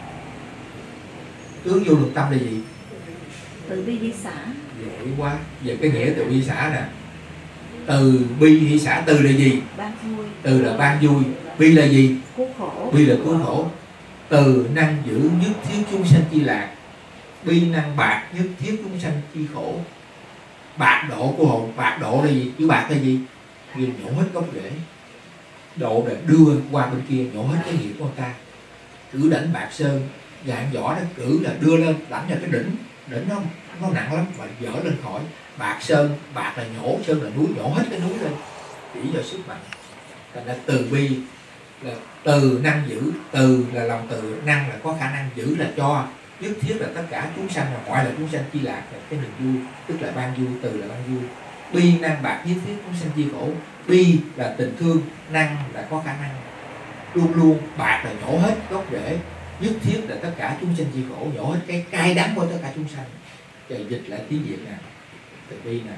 Tướng vô lượng tâm là gì? Từ bi hỷ xả. Dễ quá. Về cái nghĩa từ bi xả nè. Từ bi hỷ xả, từ là gì? Ban vui. Từ là ban vui. Bi là gì? Cứu khổ. Bi là cứu khổ. Từ năng giữ nhất thiết chúng sanh chi lạc. Bi năng bạc nhất thiết chúng sanh chi khổ. Bạc độ của hồn. Bạc độ là gì? Chữ bạc là gì? Ghiền nhổ hết gốc rễ. Độ để đưa qua bên kia, nhổ hết cái nghiệp của người ta. Cử đảnh bạc sơn, dạng võ đó, cử là đưa lên, đảnh là cái đỉnh nó nặng lắm mà dỡ lên khỏi. Bạc sơn, bạc là nhổ, sơn là núi, nhổ hết cái núi lên, chỉ cho sức mạnh. Thành ra từ bi là từ năng giữ, từ là lòng từ, năng là có khả năng, giữ là cho, nhất thiết là tất cả chúng sanh, là gọi là chúng sanh chi lạc, là cái niềm vui, tức là ban vui, từ là ban vui. Bi năng bạc nhất thiết chúng sanh chi khổ. Bi là tình thương, năng là có khả năng, luôn luôn, bạc là nhổ hết gốc rễ, nhất thiết là tất cả chúng sanh chi khổ, nhổ hết cái cay đắng của tất cả chúng sanh. Trời, dịch lại tiếng Việt nè, từ bi nè.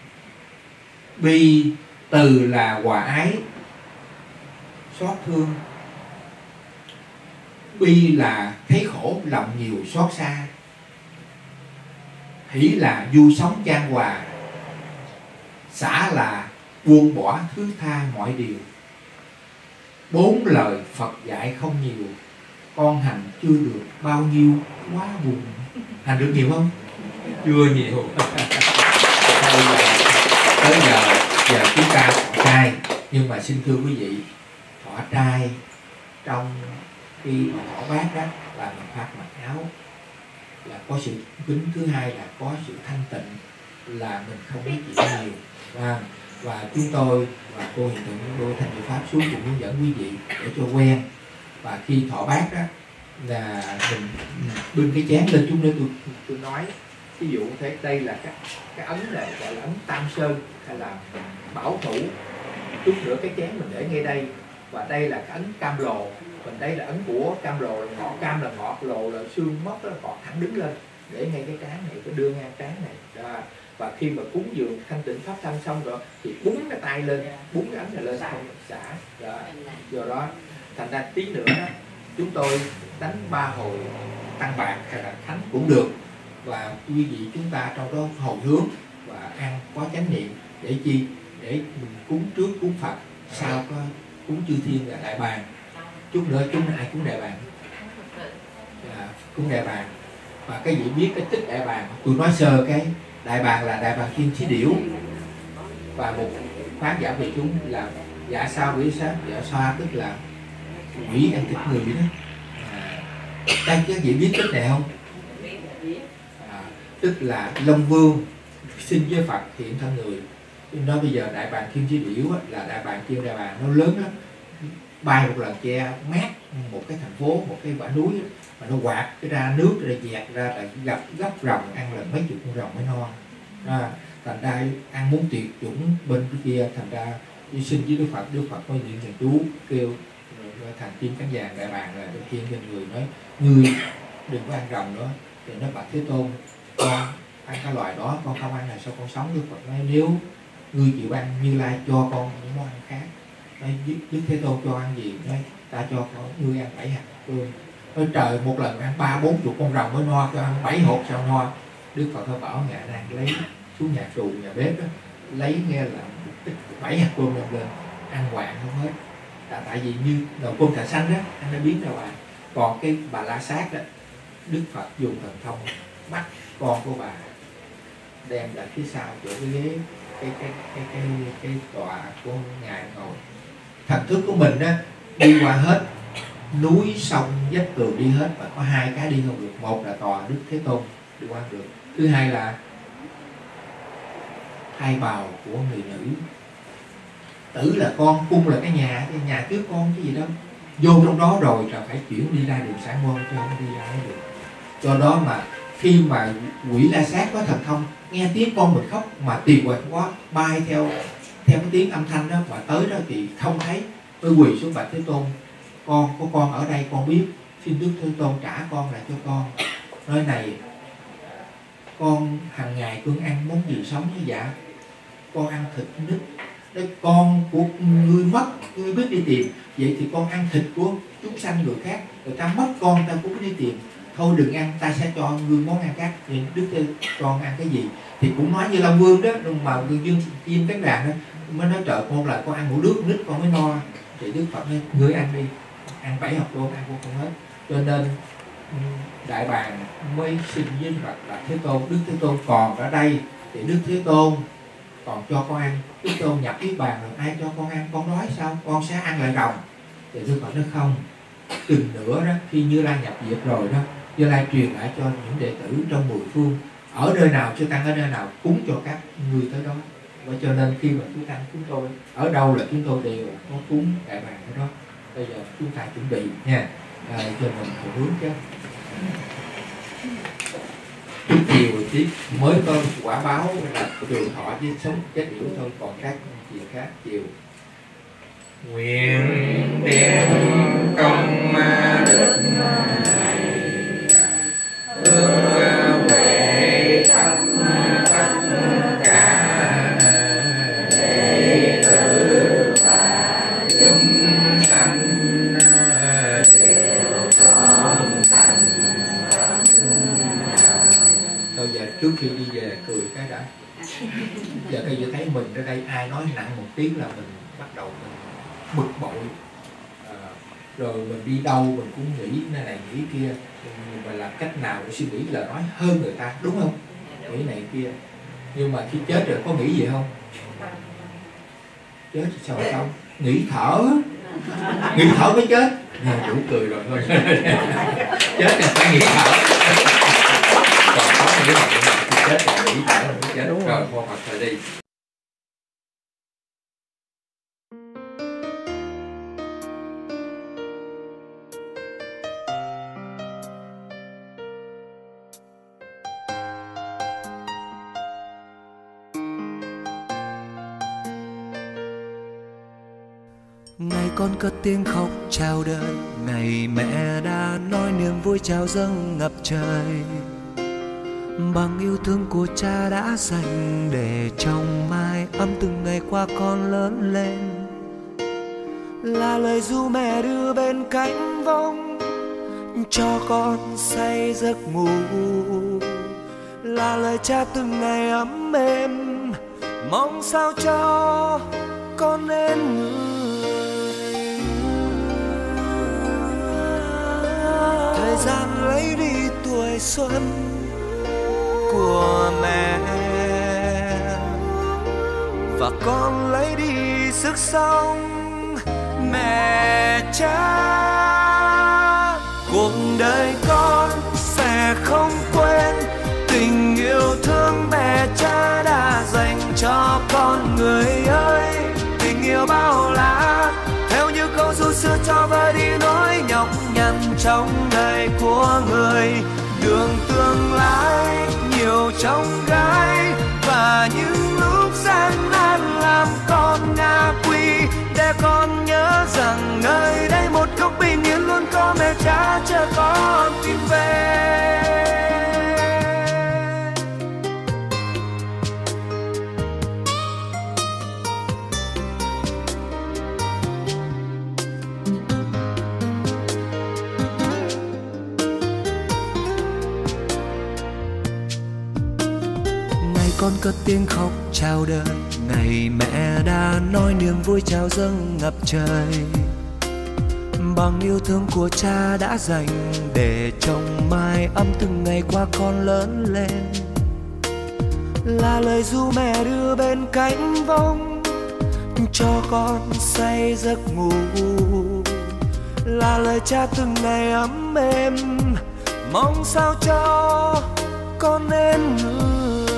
Bi từ là hòa ái, xót thương. Bi là thấy khổ, lòng nhiều xót xa. Hỷ là vui sống chan hòa. Xả là buông bỏ thứ tha mọi điều. 4 lời Phật dạy không nhiều, con hành chưa được bao nhiêu, quá buồn. Hành được nhiều không? Chưa nhiều. Tới giờ chúng ta thọ trai, nhưng mà xin thưa quý vị, thọ trai trong khi mà thọ bát đó là mình phát mặc áo, là có sự kính. Thứ hai là có sự thanh tịnh, là mình không nói chuyện nhiều. Và chúng tôi và cô hiện tượng đôi thành Diệu Pháp xuống cùng hướng dẫn quý vị để cho quen. Và khi thọ bát đó là mình bưng cái chén lên, chúng nên tôi nói ví dụ thế, đây là cái ấn này gọi là ấn Tam Sơn hay là bảo thủ, chút nữa cái chén mình để ngay đây. Và đây là cái ấn Cam Lồ, mình đây là ấn của Cam Lồ, là ngọt, cam là ngọt, lồ là xương móc, đó là ngọt thẳng đứng lên để ngay cái trán này, cái đưa ngang trán này. Và khi mà cúng dường thanh tịnh pháp thanh xong rồi thì búng cái tay lên, búng cái ấn này lên, không xả. Do đó thành ra tí nữa đó chúng tôi đánh 3 hồi tăng bạc hay là thánh cũng được, và quý vị chúng ta trong đó hồi hướng và ăn có chánh niệm để chi, để mình cúng trước cúng Phật, sau có cúng chư thiên là đại bàng. Chút nữa chúng ai cúng đại bàng? Cúng đại bàng. Và cái vị biết cái tích đại bàng, tôi nói sơ cái đại bàng là đại bàng kim chí điểu, và một phán giả về chúng là dạ sao quỷ sát, dạ xoa tức là quỷ ăn thịt người đó. Đây các vị biết tích này không? Tức là Long Vương sinh với Phật hiện thân người. Nói bây giờ đại bàng kim chí điểu là đại bàng kim, đại bàng nó lớn lắm, bay một lần che mát một cái thành phố, một cái quả núi đó, mà nó quạt cái ra nước rồi dẹt ra là gặp gấp rồng, ăn lần mấy chục con rồng mới no. Thành ra ăn muốn tuyệt chủng bên kia, thành ra đi sinh với Đức Phật mới niệm thần chú kêu thành chim cánh vàng đại bàng là thiên trên người nói ngươi đừng có ăn rồng nữa. Thì nó bạch Thế Tôn, con ăn cái loài đó con không ăn là sao con sống? Đức Phật nói nếu ngươi chịu ăn, Như Lai cho con những món ăn khác. Nói Đức Thế Tôn cho ăn gì? Nói ta cho con ngươi ăn 7 hạt cơm. Nói trời, một lần ăn 30-40 con rồng mới no, cho ăn 7 hột sao no? Đức Phật nó bảo ngài đang lấy xuống nhà tù nhà bếp đó, lấy nghe là 7 hạt cơm đem lên ăn hoạn không hết. Tại vì như đầu cơm thạch xanh đó, anh đã biết đâu à. Còn cái bà La Sát đó, Đức Phật dùng thần thông bắt con của bà đem lại phía sau chỗ cái ghế cái tọa của ngài ngồi. Thần thức của mình đó đi qua hết núi sông vách tường, đi hết, mà có 2 cái đi không được. Một là tòa Đức Thế Tôn đi qua được, thứ hai là 2 bào của người nữ. Tử là con, cung là cái nhà trước con cái gì đó, vô trong đó rồi là phải chuyển đi ra đường Sản Môn cho không đi ra được. Do đó mà khi mà quỷ La Sát có thần thông nghe tiếng con mình khóc mà tìm hoài quá, bay theo cái tiếng âm thanh đó mà tới đó thì không thấy, mới quỳ xuống bạch Thế Tôn, con của con ở đây con biết, xin Đức Thế Tôn trả con lại cho con. Nói này con hàng ngày con ăn món gì sống như dạ? Con ăn thịt nít. Đấy, con của ngươi mất, ngươi biết đi tìm, vậy thì con ăn thịt của chúng sanh người khác, người ta mất con ta cũng đi tìm, thôi đừng ăn, ta sẽ cho ngươi món ăn khác. Thì Đức Thế con ăn cái gì? Thì cũng nói như Long Vương đó, nhưng mà Dương chim cánh đàn đó mới nói trời con là con ăn một nước nít con mới no. Thì Đức Phật nói ngươi ăn đi, ăn 7 hộp luôn, ăn con không hết. Cho nên đại bàng mới sinh với Phật là Thế Tôn. Đức Thế Tôn còn ở đây thì Đức Thế Tôn còn cho con ăn. Đức Thế Tôn nhập với bàn rồi ai cho con ăn? Con nói sao? Con sẽ ăn lại rồng. Thì Đức Phật nói không, chừng nữa đó khi Như Lai nhập diệt rồi đó, Như Lai truyền lại cho những đệ tử trong 10 phương, ở nơi nào sư tăng ở nơi nào cúng cho các người tới đó. Và cho nên khi mà chúng tăng chúng tôi ở đâu là chúng tôi đều có cúng đại bàng ở đó. Bây giờ chúng ta chuẩn bị nha, cho mình phải hướng chứ. Chút chiều tiếp mới có quả báo là trường thọ với sống chết yểu thôi, còn các chuyện khác chiều. Nguyện đem công đức này hướng về tất cả đệ tử và chúng sanh đều sống thành. Thôi giờ trước khi đi về cười cái đã. Giờ bây giờ thấy mình ở đây ai nói nặng một tiếng là mình bắt đầu mình bực bội, rồi mình đi đâu mình cũng nghĩ này nghĩ kia, mình làm cách nào để suy nghĩ là nói hơn người ta, đúng không? Nghĩ này kia. Nhưng mà khi chết rồi có nghĩ gì không? Chết thì sao không? Nghĩ thở, nghĩ thở mới chết. Đủ cười rồi thôi. Chết thì phải nghĩ thở. Còn không nghĩ là chết thì nghĩ thở mới chết. Đúng rồi, khoa học thời đi. Ngày con cất tiếng khóc chào đời, ngày mẹ đã nói niềm vui chào dâng ngập trời. Bằng yêu thương của cha đã dành để trong mái ấm từng ngày qua con lớn lên, là lời ru mẹ đưa bên cánh vông cho con say giấc ngủ, là lời cha từng ngày ấm êm mong sao cho con nên người. Thời gian lấy đi tuổi xuân của mẹ và con lấy đi sức sống mẹ cha. Cuộc đời con sẽ không quên tình yêu thương mẹ cha đã dành cho con người ơi. Tình yêu bao la theo như câu ru xưa cho vơi đi nỗi nhọc nhằn trong đời của người. Đường tương lai nhiều trong gai và những lúc gian nan làm con ngã quỵ, để con nhớ rằng nơi đây một góc bình yên luôn có mẹ cha chờ con tìm về. Con cất tiếng khóc chào đời, ngày mẹ đã nói niềm vui chào dâng ngập trời. Bằng yêu thương của cha đã dành để trong mái ấm từng ngày qua con lớn lên, là lời ru mẹ đưa bên cánh vông cho con say giấc ngủ, là lời cha từng ngày ấm êm mong sao cho con nên người.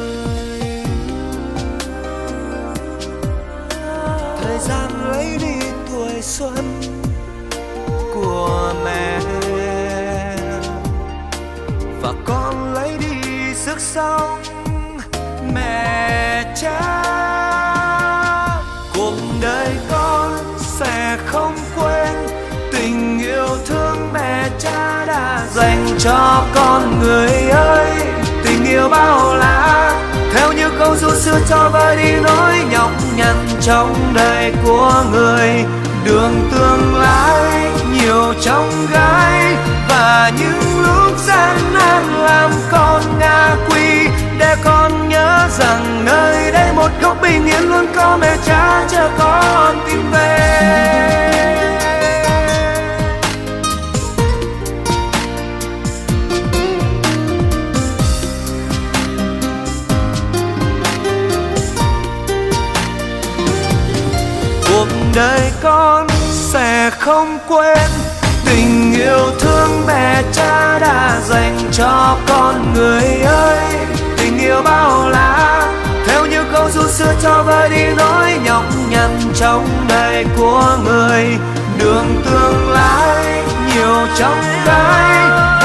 Thời gian lấy đi tuổi xuân của mẹ và con lấy đi sức sống mẹ cha. Cuộc đời con sẽ không quên tình yêu thương mẹ cha đã dành cho con người ơi. Tình yêu bao la theo như câu ru xưa cho vơi đi nỗi nhọc nhằn trong đời của người. Đường tương lai nhiều trong gai và những lúc gian nan làm con ngã quỵ, để con nhớ rằng nơi đây một góc bình yên luôn có mẹ cha chờ con tìm về. Cuộc đời con sẽ không quên tình yêu thương mẹ cha đã dành cho con người ơi. Tình yêu bao la theo như câu ru xưa cho vơi đi nỗi nhọc nhằn trong đời của người. Đường tương lai nhiều trong gai